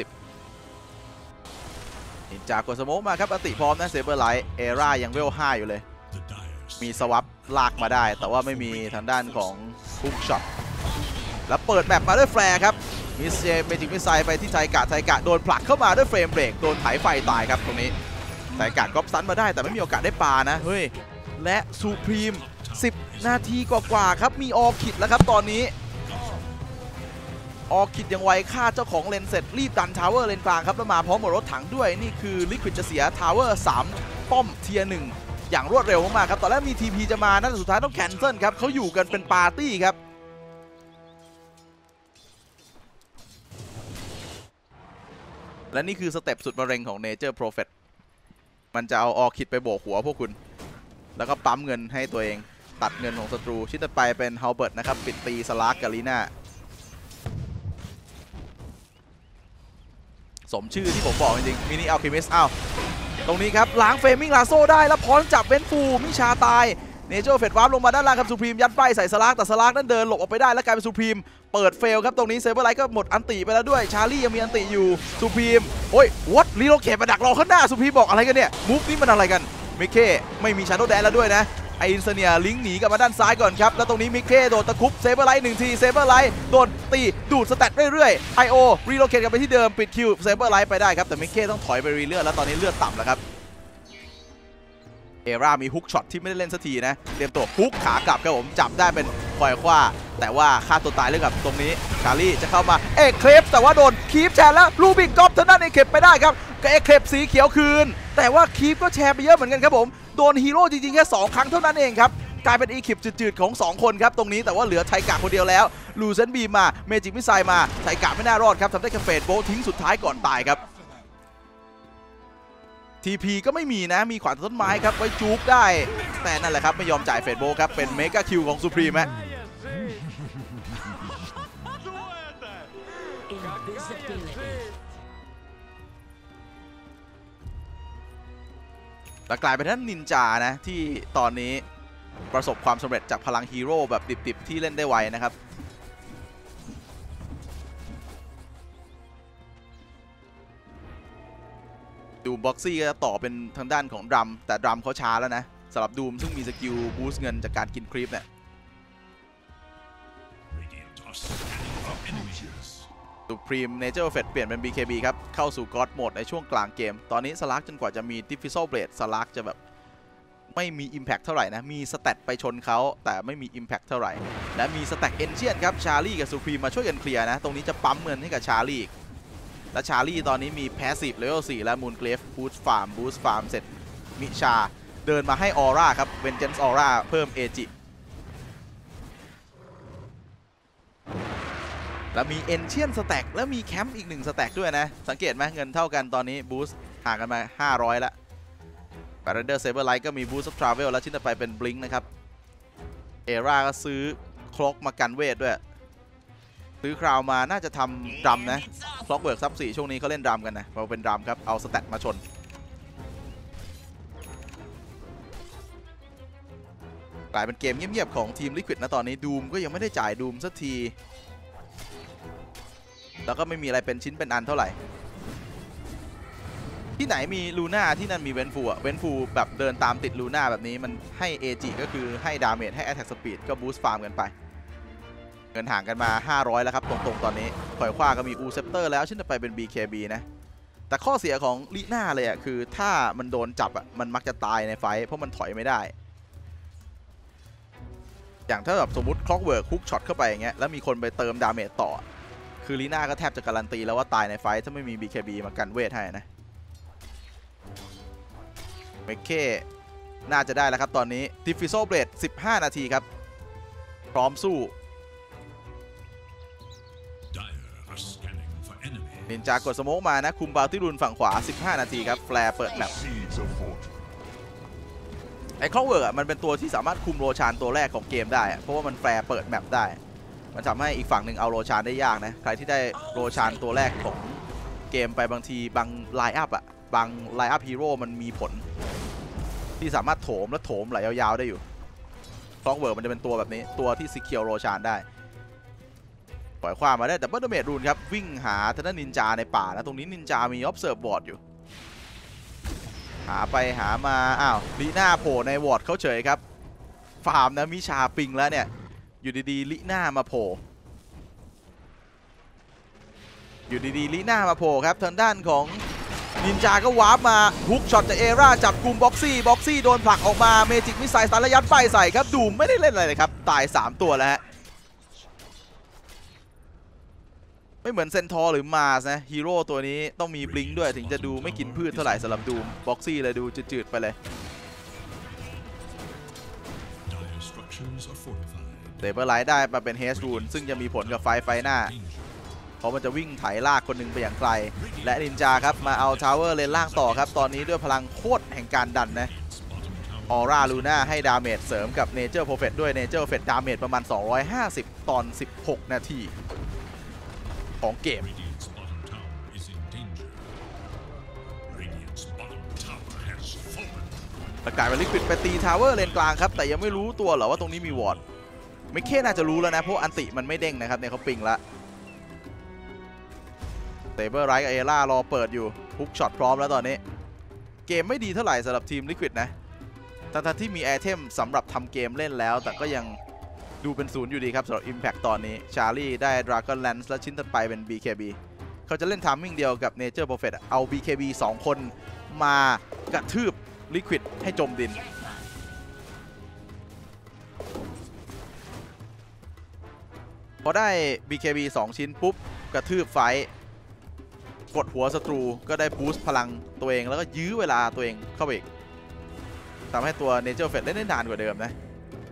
นินจากดสโมกมาครับอติพร้อมนะเซเบอร์ไลท์เอร่ายังเวล 5 อยู่เลยมีสวับลากมาได้แต่ว่าไม่มีทางด้านของฮุกช็อตแล้วเปิดแมปมาด้วยแฟร์ครับมิสเมจิกมิสไซไปที่ไทกะโดนผลักเข้ามาด้วยเฟรมเบรกโดนไถไฟตายครับตรงนี้ไทกะก๊อปซันมาได้แต่ไม่มีโอกาสได้ปานะเฮ้ยและซูพรีม10 นาทีกว่าๆครับมีออคิดแล้วครับตอนนี้ออคิดยังไวฆ่าเจ้าของเลนเสร็จรีบดันทาวเวอร์เลนกลางครับแล้วมาพร้อมกับรถถังด้วยนี่คือลิควิดจะเสียทาวเวอร์3ป้อมเทียร์1อย่างรวดเร็วมากๆครับตอนแรกมี TP จะมานะแต่สุดท้ายต้องแคนเซิลครับเขาอยู่กันเป็นปาร์ตี้ครับและนี่คือสเต็ปสุดมะเร็งของ Nature Prophet มันจะเอาออคิดไปโบกหัวพวกคุณแล้วก็ปั๊มเงินให้ตัวเองตัดเงินของศัตรูชิ้นต่อไปเป็นฮาวเบิร์ตนะครับปิดตีสลาร์กกับลีน่าสมชื่อที่ผมบอกจริงๆมินิอัลเคมิสอ้าวตรงนี้ครับล้างเฟรมิงลาโซ่ได้แล้วพร้อมจับเว้นฟูมิชาตายเนเจอร์เฟดวาร์ปลงมาด้านล่างครับซูพรีมยัดไปใส่สลาร์กแต่สลาร์กนั้นเดินหลบออกไปได้แล้วกลายเป็นซูพรีมเปิดเฟลครับตรงนี้เซเบอร์ไลท์ก็หมดอันติไปแล้วด้วยชาร์ลี่ยังมีอันติอยู่ซูพรีมโอ้ยวัดรีโลเคทมาดักรอข้างหน้าซูพรีมบอกอะไรกันเนี่ยมูฟนี้มันอะไรกันมิเคไม่มีชาโดว์แดนแล้วด้วยนะไออินเซเนียลิงหนีกลับมาด้านซ้ายก่อนครับแล้วตรงนี้มิเคโดนตะคุบเซเบอร์ไลท์1 ทีเซเบอร์ไลท์โดนตีดูดสแตทเรื่อยๆไอโอรีโลเคทกลับไปที่เดิมปิดคิวเซเบอร์ไลท์ไปได้ครับแต่มิเคต้องถอยไปรีเลือดแล้วตอนนี้เลือดต่ำแล้วครับเอร่ามีฮุกช็อตที่ไม่ได้เล่นสักทีนะเตรียมตัวฮุกขากลับครับผมจับได้เป็นคอยคว้าแต่ว่าฆ่าตัวตายเรื่องกับตรงนี้ชาลี่จะเข้ามาเอกเคลปแต่ว่าโดนคีฟแชร์แล้วลูบิกก๊อปทางด้านเอกเคลปไปได้ครับกับเอกเคลปสีเขียวคืนแต่ว่าคีฟก็แชร์ไปเยอะเหมือนกันครับผมโดนฮีโร่จริงๆแค่2 ครั้งเท่านั้นเองครับกลายเป็นอีคิปจืดๆของ2 คนครับตรงนี้แต่ว่าเหลือไทกะคนเดียวแล้วลูเซนบีมาเมจิกมิสไซมาไทกะไม่น่ารอดครับทำได้แค่เฟดโบทิ้งสุดท้ายก่อนตายครับTP ก็ไม่มีนะมีขวานต้นไม้ครับไว้จุกได้แต่นั่นแหละครับไม่ยอมจ่ายเฟดโบครับเป็นเมกาคิวของซูพรีมฮะแต่กลายเป็นท่านนินจานะที่ตอนนี้ประสบความสำเร็จจากพลังฮีโร่แบบดิบๆที่เล่นได้ไวนะครับดูบ็อกซี่ก็จะต่อเป็นทางด้านของดรัมแต่ดรัมเขาช้าแล้วนะสำหรับดูมซึ่งมีสกิลบูสต์เงินจากการกินคลิปเนี่ยสุพรีมเนเจอร์เฟดเปลี่ยนเป็น BKB ครับเข้าสู่ก็อดโหมดในช่วงกลางเกมตอนนี้สลักจนกว่าจะมีดิฟฟิโซเบลดสลักจะแบบไม่มี Impact เท่าไหร่นะมีสแตทไปชนเขาแต่ไม่มี Impact เท่าไหร่และมีสแต็กเอนเชียนครับชาร์ลี่กับสุพรีมมาช่วยกันเคลียร์นะตรงนี้จะปั๊มเงินให้กับชาร์ลี่และชาร์ลี่ตอนนี้มีแพสซีฟเลเวล 4และมูนเกรฟบูสต์ฟาร์มเสร็จมิชาเดินมาให้ออร่าครับเวนเจนส์ออร่าเพิ่มเอจิแล้วมีเอนเชียนสแต็กแล้วมีแคมป์อีก1 สแต็กด้วยนะสังเกตไหมเงินเท่ากันตอนนี้บูสต์ห่างกันมา500แล้วบาร์เรนเดอร์เซเบอร์ไลท์ก็มีบูสต์ออฟทราเวลแล้วชิ้นต่อไปเป็นบลิงค์นะครับเอร่าก็ซื้อคล็อกมากันเวทด้วยซื้อคราวมาน่าจะทำดรัมนะคล็อกเบิร์กซับ4ช่วงนี้เขาเล่นดรัมกันนะเราเป็นดรัมครับเอาสแตทมาชนกลายเป็นเกมเงียบๆของทีมลิควิดนะตอนนี้ดูมก็ยังไม่ได้จ่ายดูมสักทีแล้วก็ไม่มีอะไรเป็นชิ้นเป็นอันเท่าไหร่ที่ไหนมีลูน่าที่นั่นมีเวนฟูอะเวนฟูแบบเดินตามติดลูน่าแบบนี้มันให้เอจิก็คือให้ดาเมจให้แอตแทกสปีดก็บูสต์ฟาร์มกันไปเงินห่างกันมา500แล้วครับตรงๆตอนนี้ถอยขว้าก็มีอูเซปเตอร์แล้วชิ้นต่อไปเป็น BKB นะแต่ข้อเสียของลีน่าเลยอะคือถ้ามันโดนจับอะมันมักจะตายในไฟเพราะมันถอยไม่ได้อย่างถ้าแบบสมมติคล็อกเวิร์กฮุกช็อตเข้าไปอย่างเงี้ยแล้วมีคนไปเติมดาเมจต่อคือลีน่าก็แทบจะการันตีแล้วว่าตายในไฟถ้าไม่มี BKB มากันเวทให้นะเมคเคน่าจะได้แล้วครับตอนนี้ดิฟฟิโซเบลด15 นาทีครับพร้อมสู้นินจากดสโมกมานะคุมบาลติรุนฝั่งขวา15 นาทีครับแฟร์เปิดแมปไอ้คล็อกเวิร์กมันเป็นตัวที่สามารถคุมโรชานตัวแรกของเกมได้เพราะว่ามันแฟร์เปิดแมปได้มันทำให้อีกฝั่งหนึ่งเอาโรชานได้ยากนะใครที่ได้โรชานตัวแรกของเกมไปบางทีบางไลน์อัพอะบางไลน์อัพฮีโร่มันมีผลที่สามารถโถมและโถมไหลยาวๆได้อยู่คล็อกเวิร์กมันจะเป็นตัวแบบนี้ตัวที่ซิเคียวโรชานได้ปล่อยความมาได้แต่เบิร์ดเมดรูนครับวิ่งหาทางด้านนินจาในป่านะตรงนี้นินจามี observe board อยู่หาไปหามาอ้าวลีน่าโผล่ในวอร์ดเขาเฉยครับฟาร์มนะมิชาปิงแล้วเนี่ยอยู่ดีๆลีน่ามาโผล่อยู่ดีๆลีน่ามาโผล่ครับทางด้านของนินจาก็วาร์ปมาฮุกช็อตจากเอราจับกลุ่มบ็อกซี่โดนผลักออกมาเมจิกมิสไซล์สตาร์ระยัดไปใส่ครับดูไม่ได้เล่นอะไรเลยครับตาย3ตัวแล้วฮะไม่เหมือนเซนทอร์หรือมาสนะฮีโร่ตัวนี้ต้องมีบลิงด้วยถึงจะดูไม่กินพืชเท่าไหร่สำหรับดูมบ็อกซี่เลยดูจืดๆไปเลยเดเบอร์ไลท์ได้มาเป็นเฮสรูนซึ่งจะมีผลกับไฟหน้าเพราะมันจะวิ่งไถลากคนหนึ่งไปอย่างไกลและนินจาครับมาเอาทาวเวอร์เลนล่างต่อครับตอนนี้ด้วยพลังโคตรแห่งการดันนะออร่าลูน่าให้ดาเมจเสริมกับเนเจอร์โปรเฟตด้วยเนเจอร์โปรเฟตดาเมจประมาณ250ตอน16นาทีของเกมประกาศเป็นลิควิดไปตีทาวเวอร์เลนกลางครับแต่ยังไม่รู้ตัวเหรอว่าตรงนี้มีวอร์ดไม่แค่น่าจะรู้แล้วนะเพราะอันติมันไม่เด้งนะครับเนี่ยเขาปิงละเตเบอร์ไรท์กับเอล่ารอเปิดอยู่ฮุกช็อตพร้อมแล้วตอนนี้เกมไม่ดีเท่าไหร่สำหรับทีมลิควิดนะทั้งที่มีไอเทมสำหรับทำเกมเล่นแล้วแต่ก็ยังดูเป็นศูนย์อยู่ดีครับสำหรับ Impact ตอนนี้ชาร์ลี่ได้ Dragon Lance และชิ้นถัดไปเป็น BKB เขาจะเล่นทามมิ่งเดียวกับ Nature Prophet เอา BKB 2 คนมากระทืบ Liquid ให้จมดินพอได้ BKB 2 ชิ้นปุ๊บกระทืบไฟกดหัวศัตรูก็ได้บูสต์พลังตัวเองแล้วก็ยื้อเวลาตัวเองเข้าไปอีกทำให้ตัว Nature Prophet เล่นได้นานกว่าเดิมนะ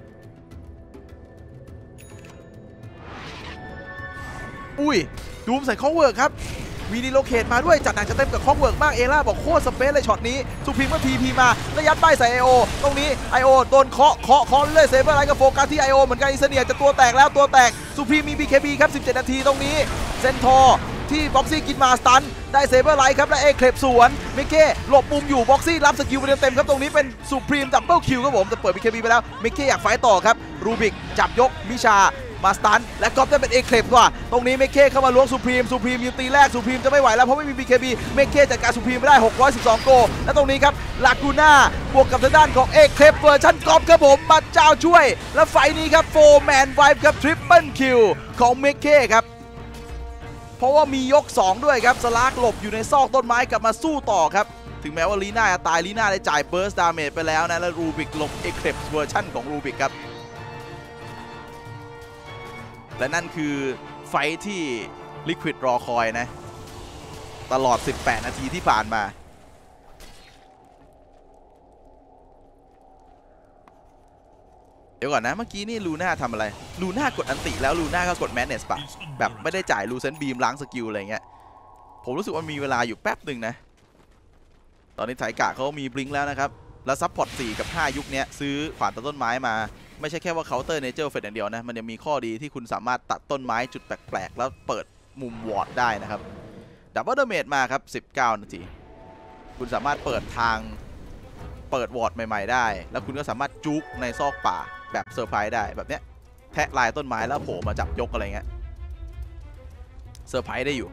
อุ้ยดูมใส่คองเวิร์กครับวีดีโลเคทมาด้วยจัดหนักจัดเต็มกับคองเวิร์กมากเอล่าบอกโคตรสเปซเลยช็อตนี้สุพิมก็ทีพีมาแล้วยัดป้ายใส่ IO ตรงนี้ IO โดนเคาะเลยเซเบอร์ไลท์กับโฟกัสที่ IO เหมือนกันอินเซเนียจะตัวแตกแล้วตัวแตกสุพิมมี BKB ครับ17นาทีตรงนี้เซนทอร์ที่บ็อกซี่กินมาสตันได้เซเบอร์ไลท์ครับและเอเคลปสวนเมเก้หลบมุมอยู่บ็อกซี่รับสกิลไปเต็มๆครับตรงนี้เป็นสุพรีมดับเบิลคิวครับผมแต่เปิด BKB ไปแล้วเมเก้อยากไฟต่อครับรูบิกจับยกมิชามาสตันและก๊อฟได้เป็นเอเคลปว่ะตรงนี้เมเก้เข้ามาล้วงสุพรีมยืนตีแรกสุพรีมจะไม่ไหวแล้วเพราะไม่มี BKB เมเก้จัดการสุพรีมไม่ได้612โกและตรงนี้ครับลากูน่าบวกกับทางด้านของเอเคลปเวอร์ชันก๊อฟครับผมบัตเจ้าช่วยและไฟนี้ครับ4 Man Vibe ครับทริปเปิลคิวของเมเก้ครับเพราะว่ามียก2ด้วยครับสลากหลบอยู่ในซอกต้นไม้กลับมาสู้ต่อครับถึงแม้ว่าลีน่าจะตายลีน่าได้จ่ายเบิร์สดาเมจไปแล้วนะและรูบิกหลบเอเคลปเวอร์ชันของรูบิกครับและนั่นคือไฟที่ลิควิดรอคอยนะตลอด18นาทีที่ผ่านมาเดี๋ยวก่อนนะเมื่อกี้นี่ลูน่าทำอะไรลูน่ากดอันติแล้วลูน่าก็กดแมนเนสปะแบบไม่ได้จ่ายลูเซนบีมล้างสกิลอะไรเงี้ยผมรู้สึกว่ามีเวลาอยู่แป๊บหนึ่งนะตอนนี้ไถกะเขามีบลิงแล้วนะครับแล้วซับพอร์ต4กับ5ยุคนี้ซื้อขวานตัดต้นไม้มาไม่ใช่แค่ว่าเคาน์เตอร์เนเจอร์เฟดอย่างเดียวนะมันยังมีข้อดีที่คุณสามารถตัดต้นไม้จุดแปลกๆแล้วเปิดมุมวอร์ดได้นะครับดับเบิลเดเมจมาครับ19นาทีคุณสามารถเปิดทางเปิดวอร์ดใหม่ๆได้แล้วคุณก็สามารถจุกในซอกป่าแบบเซอร์ไพรส์ได้แบบเนี้ยแทะลายต้นไม้แล้วโผล่มาจับยกอะไรเงี้ยเซอร์ไพรส์ได้อยู่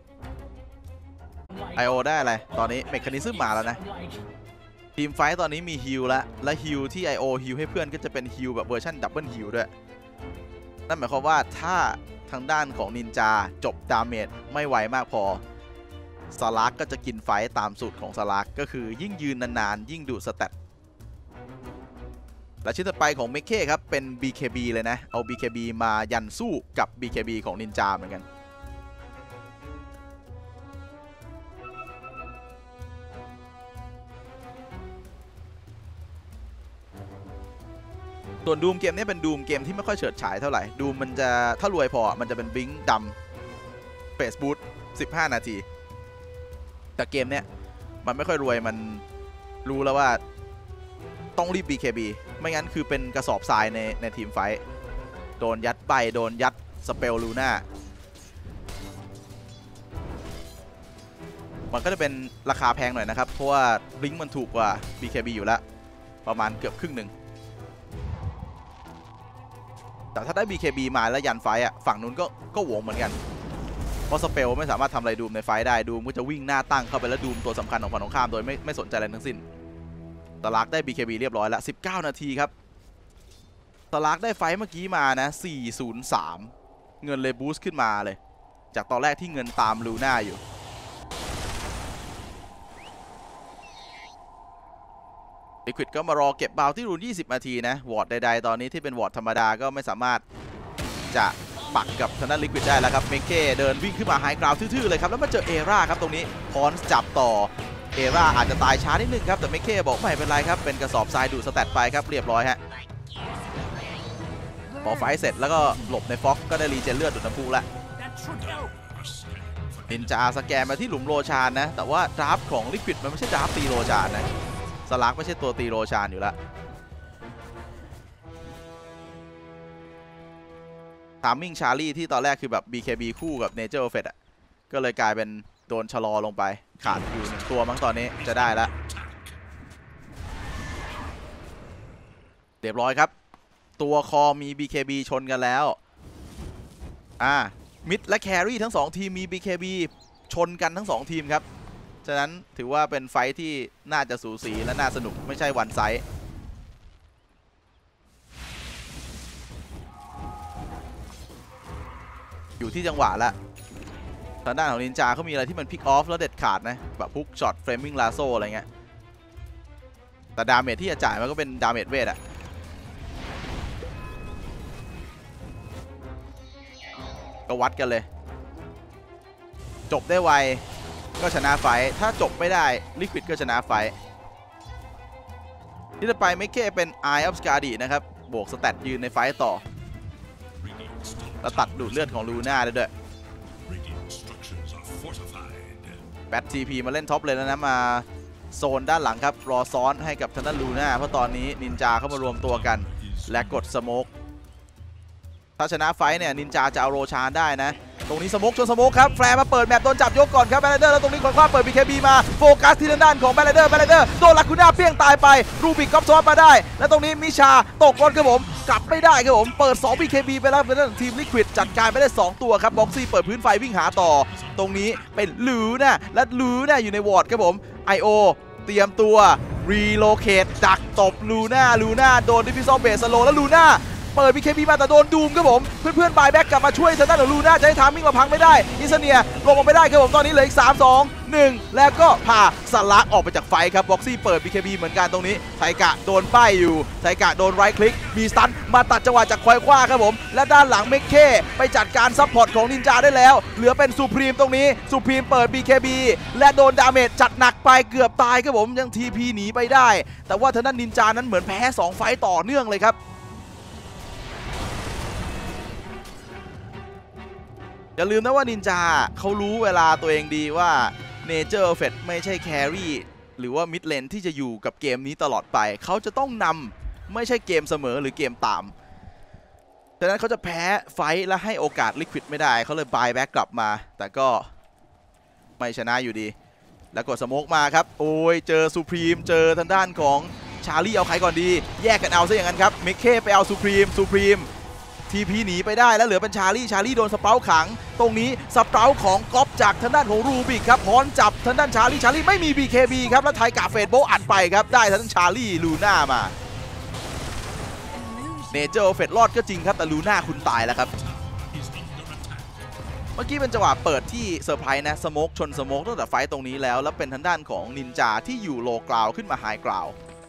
IO ได้อะไรตอนนี้เมคานิซึมมาแล้วนะทีมไฟตอนนี้มีฮิลแล้วและฮิลที่ IO ฮิลให้เพื่อนก็จะเป็นฮิลแบบเวอร์ชันดับเบิลฮิลด้วยนั่นหมายความว่าถ้าทางด้านของนินจาจบดาเมจไม่ไหวมากพอสลักก็จะกินไฟตามสูตรของสลักก็คือยิ่งยืนนานๆยิ่งดูสแตทและชิ้นต่อไปของเมคเก้ครับเป็น BKB เลยนะเอา BKB มายันสู้กับ BKB ของนินจาเหมือนกันส่วนดูมเกมนี้เป็นดูมเกมที่ไม่ค่อยเฉิดฉายเท่าไหร่ดูมมันจะถ้ารวยพอมันจะเป็นบิงดำเฟสบูท15นาทีแต่เกมเนี้ยมันไม่ค่อยรวยมันรู้แล้วว่าต้องรีบ BKB ไม่งั้นคือเป็นกระสอบทรายในทีมไฟโดนยัดใบโดนยัดสเปลลูน่ามันก็จะเป็นราคาแพงหน่อยนะครับเพราะว่าบิงมันถูกกว่า BKB อยู่แล้วประมาณเกือบครึ่งหนึ่งแต่ถ้าได้ BKB มาแล้วยันไฟอ่ะฝั่งนู้นก็หวงเหมือนกันเพราะสเปลไม่สามารถทำอะไรดูมในไฟได้ดูมก็จะวิ่งหน้าตั้งเข้าไปแล้วดูมตัวสำคัญของฝั่งตรงข้ามโดยไม่สนใจอะไรทั้งสิ้นสลักได้ BKB เรียบร้อยแล้ว19 นาทีครับสลักได้ไฟเมื่อกี้มานะ403เงินเลยบูสต์ขึ้นมาเลยจากตอนแรกที่เงินตามลูน่าอยู่ลิควิดก็มารอเก็บบาวที่รูน20 นาทีนะวอร์ดใดๆตอนนี้ที่เป็นวอร์ดธรรมดาก็ไม่สามารถจะปักกับทางด้านลิควิดได้แล้วครับเมเก้เดินวิ่งขึ้นมาไฮกราวด์ทื่อๆเลยครับแล้วมาเจอเอร่าครับตรงนี้พอนส์จับต่อเอร่าอาจจะตายช้านิดนึงครับแต่เมเก้บอกไม่เป็นไรครับเป็นกระสอบทรายดูดสแตทไปครับเรียบร้อยฮะพอไฟเสร็จแล้วก็หลบในฟ็อกก็ได้รีเจนเลือดดูดน้ำพุละนินจาสแกนมาที่หลุมโรชานนะแต่ว่าดราฟของลิควิดมันไม่ใช่ดราฟตีโรชานนะสลักไม่ใช่ตัวตีโรชานอยู่แล้วทามมิ่งชาร์ลี่ที่ตอนแรกคือแบบ BKB คู่กับ Nature of Fate อ่ะก็เลยกลายเป็นโดนชะลอลงไปขาดอยู่1 ตัวมั้งตอนนี้จะได้แล้วเรียบร้อยครับตัวคอมี BKB ชนกันแล้วมิดและแครี่ทั้ง2ทีมมี BKB ชนกันทั้ง2ทีมครับฉะนั้นถือว่าเป็นไฟท์ที่น่าจะสูสีและน่าสนุกไม่ใช่วันไซส์อยู่ที่จังหวะละทางด้านของนินจาเขามีอะไรที่มันพิกออฟแล้วเด็ดขาดนะแบบพุกช็อตเฟรมมิ่งลาโซอะไรเงี้ยแต่ดาเมจที่จะจ่ายมันก็เป็นดาเมจเวทอะก็วัดกันเลยจบได้ไวก็ชนะไฟถ้าจบไม่ได้ลิควิดก็ชนะไฟที่จะไปไม่แค่เป็น Eye of Skadi นะครับบวกสแตทยืนในไฟต่อแล้วตัดดูดเลือดของลูน่าได้ด้วยแบททีพีมาเล่นท็อปเลยแล้วนะมาโซนด้านหลังครับรอซ้อนให้กับทางด้านลูน่าเพราะตอนนี้นินจาเข้ามารวมตัวกันและกดสโมกถ้าชนะไฟเนี่ยนินจาจะเอาโรชานได้นะตรงนี้สโมกชนสโมกครับแฟร์มาเปิดแมปโดนจับยกก่อนครับแบลเลเดอร์แล้วตรงนี้คว้าเปิด BKB มาโฟกัสที่ด้านของแบลเลเดอร์โดนลาคูน่าเปี้ยงตายไปรูบิกก๊อปซ้อนมาได้และตรงนี้มิชาตกรถครับผมกลับไม่ได้ครับผมเปิด2 BKB ไปแล้วเป็นทีมลิควิดจัดการไปได้2ตัวครับบ็อกซี่เปิดพื้นไฟวิ่งหาต่อตรงนี้เป็นลูน่าและลูน่าอยู่ในวอร์ดครับผม IO เตรียมตัวรีโลเคทดักตบลูน่าโดนดิฟิซอลเบสโลแล้วลูน่าเปิด BKB มาแต่โดนดูมครับผมเพื่อนๆบายแบ็กกลับมาช่วยทางด้านของลูน่าจะให้ทามมิ่งมาพังไม่ได้อินเซเนียลงมาไม่ได้ครับผมตอนนี้เหลืออีก3 2 1แล้วก็พาสลักออกไปจากไฟครับบ็อกซี่เปิด BKB เหมือนกันตรงนี้ไทกะโดนป้ายอยู่ไทกะโดนไรท์คลิกมีสตันมาตัดจังหวะจากควายคว้าครับผมและด้านหลังเมคเคไปจัดการซัพพอร์ตของนินจาได้แล้วเหลือเป็นซูพรีมตรงนี้ซูพรีมเปิด BKB และโดนดาเมจจัดหนักไปเกือบตายครับผมยัง TP หนีไปได้แต่ว่าทางด้านนินจานั้นเหมือนแพ้2 ไฟต์ต่อเนื่องเลยครับอย่าลืมนะว่านินจาเขารู้เวลาตัวเองดีว่า Nature of Fate ไม่ใช่แครี่หรือว่ามิดเลนที่จะอยู่กับเกมนี้ตลอดไปเขาจะต้องนำไม่ใช่เกมเสมอหรือเกมตามฉะนั้นเขาจะแพ้ไฟท์และให้โอกาสลิควิดไม่ได้เขาเลยบายแบ็กกลับมาแต่ก็ไม่ชนะอยู่ดีแล้วกดสโมกมาครับโอ้ยเจอซูพรีมเจอทางด้านของชาร์ลี่เอาใครก่อนดีแยกกันเอาซะอย่างนั้นครับเมคเคไปเอาซูพรีมทีพีหนีไปได้แล้วเหลือเป็นชาร์ลี่โดนสเปาขังตรงนี้สเปาของก๊อปจากทางด้านของรูบิกครับพรจับทางด้านชาร์ลี่ไม่มี BKB ครับแล้วไทยกาเฟดโบอัดไปครับได้ทางด้านชาร์ลี่ลูน่ามาเนเจอร์เฟดรอดก็จริงครับแต่ลูน่าคุณตายแล้วครับเมื่อกี้เป็นจังหวะเปิดที่เซอร์ไพรส์นะสโมกชนสโมกตั้งแต่ไฟตรงนี้แล้วเป็นทางด้านของนินจาที่อยู่โลกราวขึ้นมาไฮกราว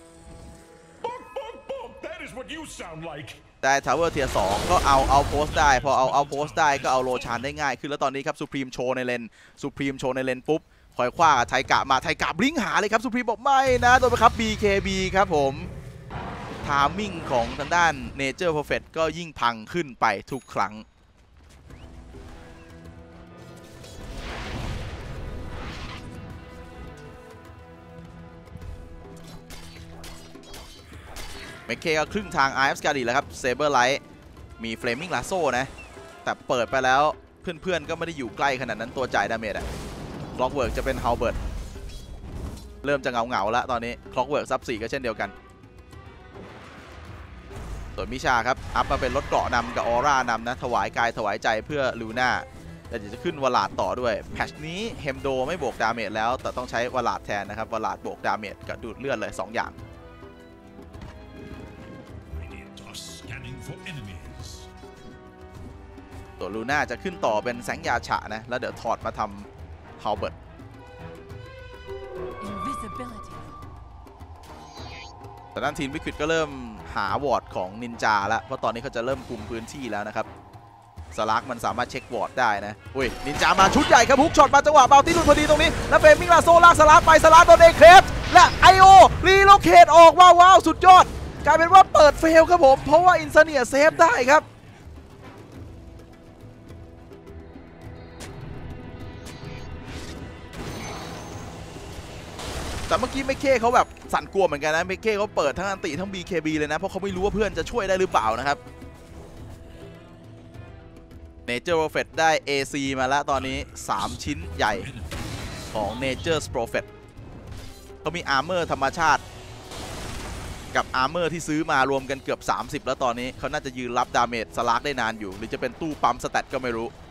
ได้ทาวเวอร์เทียร์2ก็เอาโพสต์ได้พอเอาโพสต์ได้ก็เอาโรชานได้ง่ายขึ้นแล้วตอนนี้ครับซูพรีมโชว์ในเลนปุ๊บคอยคว้าไทกะมาไทกะบลิงหาเลยครับซูพรีมบอกไม่นะโดนไปครับ BKB ครับผมทามมิ่งของทางด้าน Nature Prophet ก็ยิ่งพังขึ้นไปทุกครั้งเมคเคก็ครึ่งทาง Eye of Skadi แล้วครับเซเบอร์ไลท์มีเฟลมิงลาโซ่นะแต่เปิดไปแล้วเพื่อนๆก็ไม่ได้อยู่ใกล้ขนาดนั้นตัวจ่ายดาเมจอะคล็อกเวิร์กจะเป็นฮาวเบิร์ตเริ่มจะเหงาแล้วตอนนี้คล็อกเวิร์กซับ4ก็เช่นเดียวกันส่วนมิชาครับอัพมาเป็นรถเกราะนำกับออร่านำนะถวายกายถวายใจเพื่อลูน่าแต่เดี๋ยวจะขึ้นวลาดต่อด้วยแพทช์นี้เฮมโดไม่บวกดาเมจแล้วแต่ต้องใช้วลาดแทนนะครับวลาดบวกดาเมจกับดูดเลือดเลย2 อย่างตัวลูน่าจะขึ้นต่อเป็นแสงยาฉะนะแล้วเดี๋ยวถอดมาทำฮาวเบิร์ตแต่ด้านทีมวิกฤตก็เริ่มหาวอร์ดของนินจาแล้วเพราะตอนนี้เขาจะเริ่มคุมพื้นที่แล้วนะครับสลักมันสามารถเช็ควอร์ดได้นะอุ้ยนินจามาชุดใหญ่ครับฮุกช็อตมาจังหวะเบาที่ลุนพอดีตรงนี้แล้วเฟรมมิงลาโซลากสลักไปสลักโดนเอเครฟและไอโอรีโลเคทออกว้าวสุดยอดกลายเป็นว่าเปิดเฟลครับผมเพราะว่าอินเซเนียเซฟได้ครับแต่เมื่อกี้เมคเค้เขาแบบสั่นกลัวเหมือนกันนะเมคเค้เขาเปิดทั้งอันติทั้ง BKB เลยนะเพราะเขาไม่รู้ว่าเพื่อนจะช่วยได้หรือเปล่านะครับNature Prophet ได้ AC มาแล้วตอนนี้3 ชิ้นใหญ่ของ Nature's Prophet เขามีอาร์เมอร์ธรรมชาติกับอาร์เมอร์ที่ซื้อมารวมกันเกือบ30แล้วตอนนี้เขาน่าจะยืนรับดาเมจสลักได้นานอยู่หรือจะเป็นตู้ปั๊มสแตทก็ไม่รู้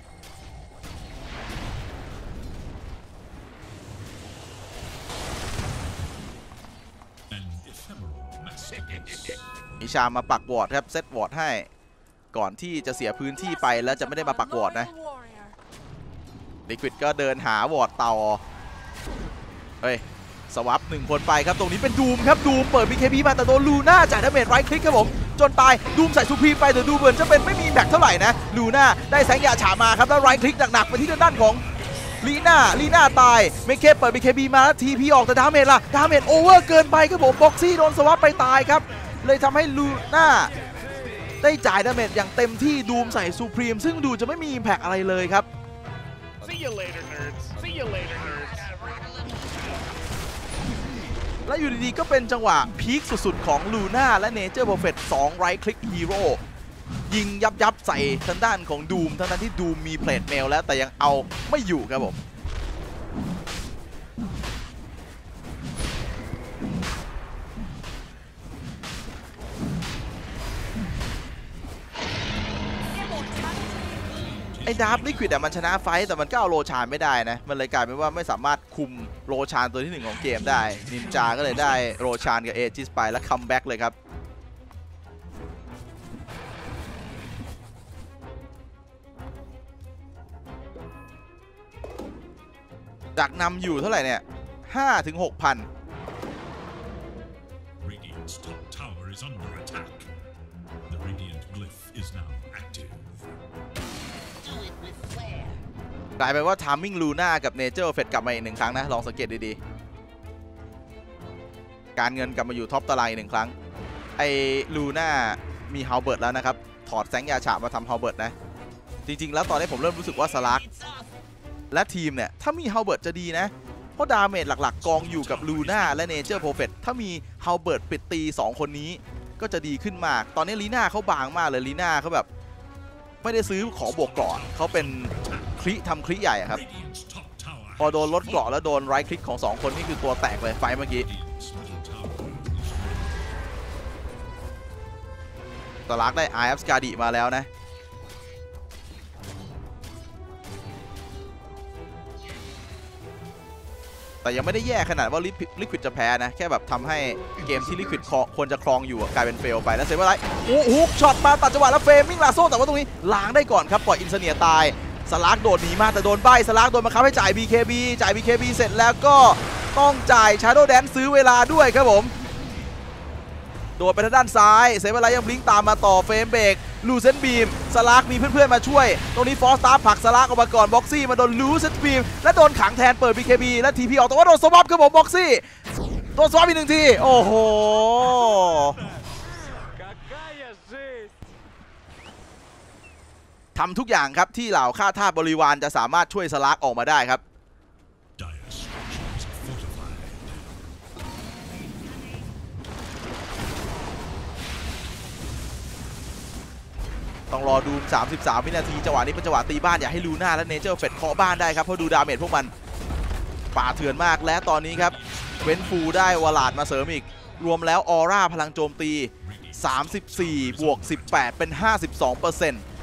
มิชามาปักวอร์ดครับเซตวอร์ดให้ก่อนที่จะเสียพื้นที่ไปแล้วจะไม่ได้มาปักวอร์ดนะลิควิดก็เดินหาวอร์ดเตาเฮ้ยสวับ1 คนไปครับตรงนี้เป็นดูมครับดูมเปิด BKB มาแต่โดนลูน่าจ่ายดาเมจไรท์คลิกครับผมจนตายดูมใส่ซูพรีมไปแต่ดูเหมือนจะเป็นไม่มีแบกเท่าไหร่นะลูน่าได้แสงยาฉามาครับแล้วไรท์คลิกหนักๆไปที่ด้านของลีน่าตายเมเคเปิด BKB มาแล้วทีพีออกแต่ดาเมจล่ะดาเมจโอเวอร์เกินไปครับผมบ็อกซี่โดนสวับไปตายครับเลยทำให้ลูน่าได้จ่ายดาเมจอย่างเต็มที่ดูมใส่ซูพรีมซึ่งดูจะไม่มีอิมแพคอะไรเลยครับและอยู่ดีๆก็เป็นจังหวะพีคสุดๆของลูน่าและเนเจอร์เพอร์เฟค2ไรท์คลิกฮีโร่ยิงยับใส่ทางด้านของดูมทั้งที่ดูมมีเพลทเมลแล้วแต่ยังเอาไม่อยู่ครับผมไอ้ดาร์ฟลิควิดมันชนะไฟแต่มันก็เอาโรชานไม่ได้นะมันเลยกลายเป็นว่าไม่สามารถคุมโรชานตัวที่1ของเกมได้นินจาก็เลยได้โรชานกับเอจิสไปแล้วคัมแบ็กเลยครับจากนำอยู่เท่าไหร่เนี่ย 5-6,000กลายเป็นว่าทามมิ่งลูน่ากับเนเจอร์เฟดกลับมาอีก1 ครั้งนะลองสังเกตดีๆการเงินกลับมาอยู่ท็อปตารางอีก1 ครั้งไอ้ลูน่ามีฮาวเบิร์ตแล้วนะครับถอดแสงยาฉามาทำฮาวเบิร์ตนะจริงๆแล้วตอนนี้ผมเริ่มรู้สึกว่าสลักและทีมเนี่ยถ้ามีฮาวเบิร์ตจะดีนะเพราะดาเมจหลักๆกองอยู่กับลูน่าและเนเจอร์โปรเฟตถ้ามีฮาวเบิร์ตปิดตี2 คนนี้ก็จะดีขึ้นมากตอนนี้ลีน่าเขาบางมากเลยลีน่าเขาแบบไม่ได้ซื้อของบวกเกราะเขาเป็นคลิทำคลิใหญ่ครับพอโดนลดเกราะแล้วโดนไรท์คลิกของ2 คนนี่คือตัวแตกเลยไฟเมื่อกี้สลักได้ไออัพสกาดิมาแล้วนะแต่ยังไม่ได้แย่ขนาดว่าลิควิดจะแพ้นะแค่แบบทำให้เกมที่ลิควิดควรจะครองอยู่กลายเป็นเฟลไปแล้วเซฟว่าไรฮุกช็อตมาตัดจังหวะแล้วเฟรมมิ่งลาโซ่แต่ว่าตรงนี้ล้างได้ก่อนครับปล่อยอินเซเนียตายสลักโดดหนีมาแต่โดนใบสลักโดนมาครับให้จ่าย BKB เสร็จแล้วก็ต้องจ่าย Shadow Dance ซื้อเวลาด้วยครับผมโดดไปทางด้านซ้ายเซฟว่าไรยังบลิงตามมาต่อเฟรมเบรกลูเซนบีมสลักมีเพื่อนๆมาช่วยตรงนี้ฟอสตาร์ผลักสลักออกมาก่อนบ็อกซี่มาโดนลูเซนบีมและโดนขังแทนเปิด BKB และทีพีออกแต่ว่าโดนสวอปครับผมบ็อกซี่โดนสวอปอีก1 ทีโอ้โหทำทุกอย่างครับที่เหล่าข้าทาสบริวารจะสามารถช่วยสลักออกมาได้ครับต้องรอดู33 วินาทีจังหวะนี้เป็นจังหวะตีบ้านอยากให้ลูน่าและเนเจอร์เฟดเคาะบ้านได้ครับเพราะดูดาเมจพวกมันป่าเถื่อนมากและตอนนี้ครับเว้นฟูได้วลาดมาเสริมอีกรวมแล้วออร่าพลังโจมตี 34บวก18เป็น 52%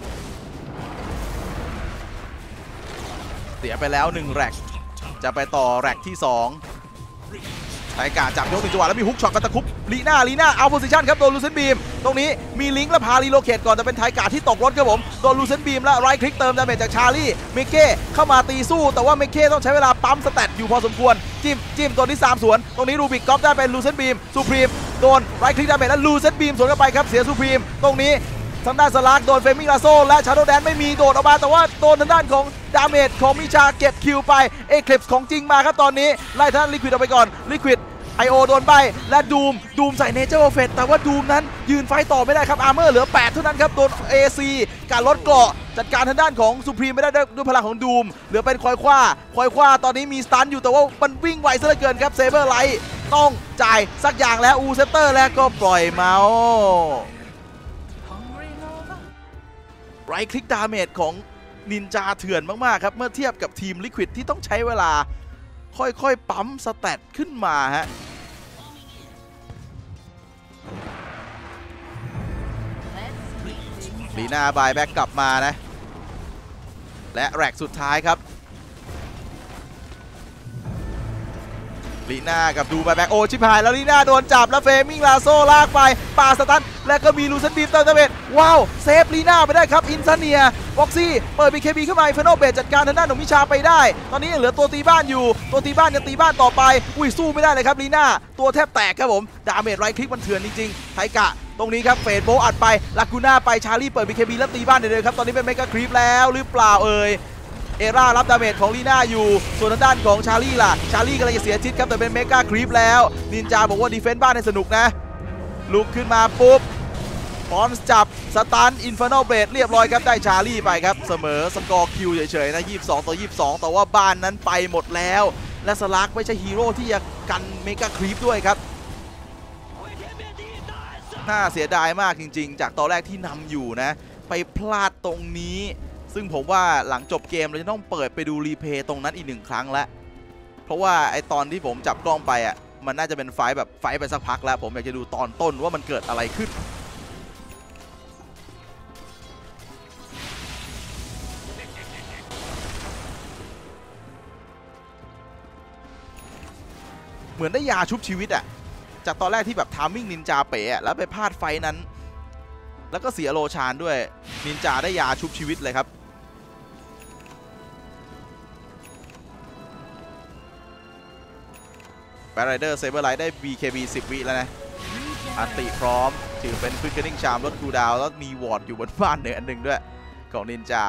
เสียไปแล้ว1แร็กจะไปต่อแร็กที่2ไทกาจับยก1จังหวะแล้วมีฮุกช็อตกันตะคุบลีน่าเอาโพซิชั่นครับโดนลูเซนบีมตรงนี้มีลิงก์และพารีโลเคตก่อนแต่เป็นไทกาที่ตกรถครับผมโดนลูเซนบีมและไรคลิกเติมดาเมจจากชาลีเมเก้เข้ามาตีสู้แต่ว่าเมเก้ต้องใช้เวลาปั๊มสแตทอยู่พอสมควรจิ้มตัวที่3สวนตรงนี้รูบิกก๊อปได้เป็นลูเซนบีมซูพรีมโดนไรคลิกดาเมจและลูเซนบีมสวนเข้าไปครับเสียซูพรีมตรงนี้ทางด้านสลักโดนเฟมิงลาโซและชาโดแดนไม่มีโดดออกมาแต่ว่าโดนทางด้านของดาเมจของมิชาเก็บคิวไปเอคลิปส์ของจริงมาครับตอนนี้ไล่ท่านลิควิดออกไปก่อนลิควิดIO โดนใบและดูมใส่เนเจอร์โอเฟตแต่ว่าดูมนั้นยืนไฟต่อไม่ได้ครับอาร์เมอร์เหลือ8เท่านั้นครับโดน AC การลดเกราะจัดการทางด้านของซูพรีมไม่ได้ด้วยพลังของดูมเหลือเป็นคอยคว้าตอนนี้มีสตันอยู่แต่ว่ามันวิ่งไวซะเหลือเกินครับเซเบอร์ไลท์ต้องจ่ายสักอย่างแล้วอูเซเตอร์แล้วก็ปล่อยเมาส์ Hungry Nova? ไรคลิกดาเมจของนินจาเถื่อนมากๆครับเมื่อเทียบกับทีมลิควิดที่ต้องใช้เวลาค่อยๆปั๊มสแตทขึ้นมาฮะลีน่าบายแบ็กกลับมานะและแร็กสุดท้ายครับลีน่ากับดูบายแบ็กโอชิพายแล้วลีน่าโดนจับแล้วเฟมิงลาโซลากไปปาสตันและก็มีลูเซนบีมเติมดาเมจว้าวเซฟลีน่าไปได้ครับอินซาเนียบ็อกซี่เปิด BKB เข้ามาเฟโนเบตจัดการทางด้านของมิชาไปได้ตอนนี้ยังเหลือตัวตีบ้านอยู่ตัวตีบ้านยังตีบ้านต่อไปอุ้ยสู้ไม่ได้เลยครับลีน่าตัวแทบแตกครับผมดาเมจไรคลิกมันเถื่อนจริงๆไทกะตรงนี้ครับเฟดโบอัดไปลากูน่าไปชาลีเปิด BKB แล้วตีบ้านเลยครับตอนนี้เป็นเมกาครีปแล้วหรือเปล่าเอร่ารับดาเมจของลีน่าอยู่ส่วนทางด้านของชาลีล่ะชาลีกำลังจะเสียชิดครับแต่เป็นเมกาครีปแล้วนินจาบอกว่าดีเฟนซ์บ้านให้สนุกนะลุกขึ้นมาปุ๊บพร้อมจับสตันอินฟร์นอลเบดเรียบร้อยครับได้ชาลีไปครับเสมอสกอร์คิวเฉยๆนะ22-22แต่ว่าบ้านนั้นไปหมดแล้วและสลักไม่ใช่ฮีโร่ที่จะกันเมกาครีปด้วยครับน่าเสียดายมากจริงๆจากตอนแรกที่นำอยู่นะไปพลาดตรงนี้ซึ่งผมว่าหลังจบเกมเราจะต้องเปิดไปดูรีเพย์ตรงนั้นอีก1ครั้งแล้วเพราะว่าไอตอนที่ผมจับกล้องไปอ่ะมันน่าจะเป็นไฟแบบไฟไปสักพักแล้วผมอยากจะดูตอนต้นว่ามันเกิดอะไรขึ้นเหมือนได้ยาชุบชีวิตอ่ะจากตอนแรกที่แบบทามมิ่งนินจาเป๋แล้วไปพลาดไฟนั้นแล้วก็เสียโลชานด้วยนินจาได้ยาชุบชีวิตเลยครับแบรไรเดอร์เซเบอร์ไลท์ได้ BKB 10 วิแล้วนะอันติพร้อมถือเป็นควิกเกอร์นิ่งชามลดคูลดาวน์แล้วมีวอร์ดอยู่บนบ้านเหนืออันหนึ่งด้วยของนินจา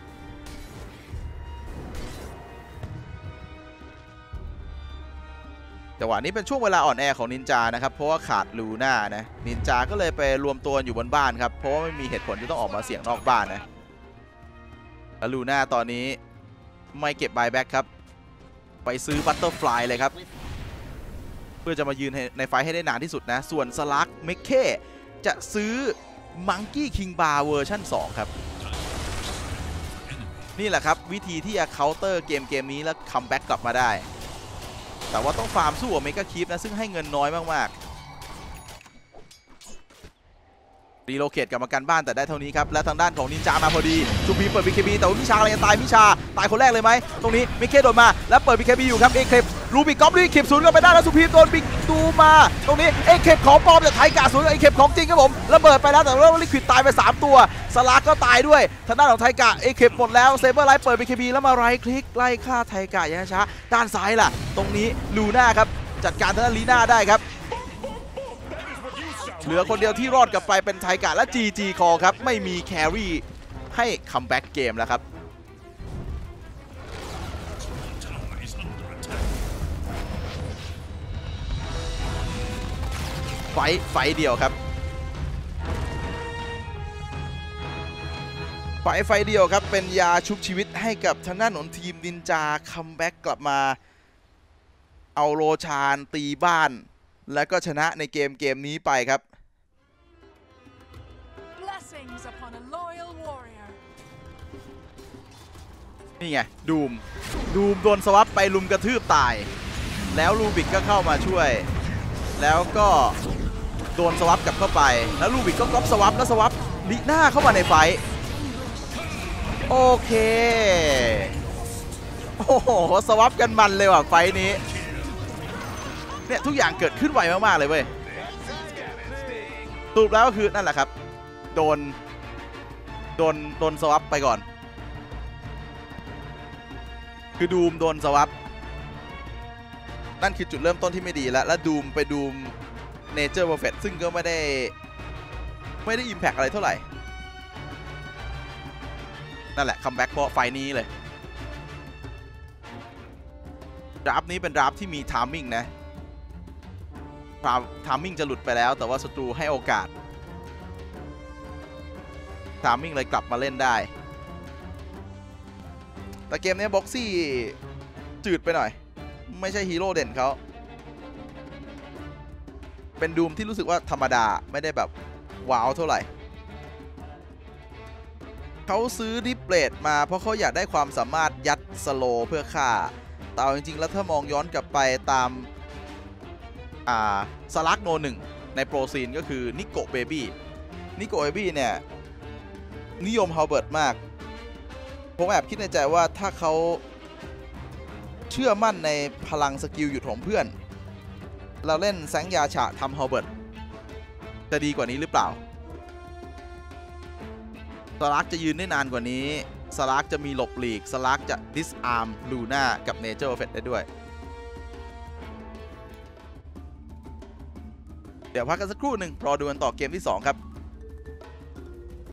จังหวะนี้เป็นช่วงเวลาอ่อนแอของนินจานะครับเพราะว่าขาดลูน่านะนินจาก็เลยไปรวมตัวอยู่บนบ้านครับเพราะว่าไม่มีเหตุผลที่ต้องออกมาเสี่ยงนอกบ้านนะแล้วลูน่าตอนนี้ไม่เก็บบายแบ็กครับไปซื้อบัตเตอร์ฟลายเลยครับเพื่อจะมายืนในไฟให้ได้นานที่สุดนะส่วนสลักเมคเก้จะซื้อมังกี้คิงบาร์เวอร์ชั่น2ครับนี่แหละครับวิธีที่จะเคาน์เตอร์เกมนี้แล้วคัมแบ็กกลับมาได้แต่ว่าต้องฟาร์มสู้กับเมกาคีฟนะซึ่งให้เงินน้อยมากๆรีโลเคตกลับมากันบ้านแต่ได้เท่านี้ครับและทางด้านของนินจามาพอดีซูพีเปิด BKB แต่ว่ามิชาอะไรจะตายมิชาตายคนแรกเลยไหมตรงนี้เมคเก้โดนมาแล้วเปิด BKB อยู่ครับเอเคปรูบิกก๊อปด้วยเข็บศูนย์ก็ไปได้แล้วซูพีโดนบิ๊กดูมาตรงนี้เอเคปของปลอมจากไทกาศูนย์กับเอเคปของจริงครับผมระเบิดไปแล้วแต่ว่าลิควิดตายไป3ตัวสลักก็ตายด้วยทางด้านของไทกาเอเคปหมดแล้วเซเบอร์ไลท์เปิด BKB แล้วมาไรคลิกไล่ฆ่าไทกาอย่างช้าด้านซ้ายล่ะตรงนี้ลูน่าครับจัดการทางด้านลีน่าได้ครับเหลือคนเดียวที่รอดกลับไปเป็นไทกะและ GG คอครับไม่มีแครี่ให้คัมแบ็กเกมแล้วครับไฟเดียวครับไฟเดียวครับเป็นยาชุบชีวิตให้กับทางด้านของทีมนินจาคัมแบ็กกลับมาเอาโรชานตีบ้านแล้วก็ชนะในเกมนี้ไปครับนี่ไงดูมโดนสวัปไปลุมกระทืบตายแล้วลูบิกก็เข้ามาช่วยแล้วก็โดนสวับกลับเข้าไปแล้วลูบิกก็ก๊อปสวับแล้วสวับลิน่าเข้ามาในไฟท์โอเคโอ้โหสวับกันมันเลยว่ะไฟท์นี้เนี่ยทุกอย่างเกิดขึ้นไวมากๆเลยเว้ยสรุปแล้วก็คือนั่นแหละครับโดนสวับไปก่อนคือดูมโดนสวับนั่นคือจุดเริ่มต้นที่ไม่ดีแล้วดูมไปดูมเนเจอร์เพอร์เฟคซึ่งก็ไม่ได้อิมแพคอะไรเท่าไหร่นั่นแหละคัมแบ็กเพราะไฟนี้เลยดราฟนี้เป็นดราฟที่มีไทามมิ่งนะไทามมิ่งจะหลุดไปแล้วแต่ว่าศัตรูให้โอกาสไทามมิ่งเลยกลับมาเล่นได้แต่เกมนี้บ็อกซี่จืดไปหน่อยไม่ใช่ฮีโร่เด่นเขาเป็นดูมที่รู้สึกว่าธรรมดาไม่ได้แบบว้าวเท่าไหร่เขาซื้อดิปเบลดมาเพราะเขาอยากได้ความสามารถยัดสโลเพื่อฆ่าแต่จริงๆแล้วถ้ามองย้อนกลับไปตามสลักโนหนึ่งในโปรซีนก็คือนิโกเบบี้เนี่ยนิยมฮาวเบิร์ตมากผมแอบคิดในใจว่าถ้าเขาเชื่อมั่นในพลังสกิลหยุดของเพื่อนเราเล่นแซงยาฉะทำฮาวเบิร์ตจะดีกว่านี้หรือเปล่าสลักจะยืนได้นานกว่านี้สลักจะมีหลบหลีกสลักจะดิสอาร์มลูน่ากับเนเจอร์เฟสได้ด้วยเดี๋ยวพักกันสักครู่หนึ่งรอดูกันต่อเกมที่ 2 ครับ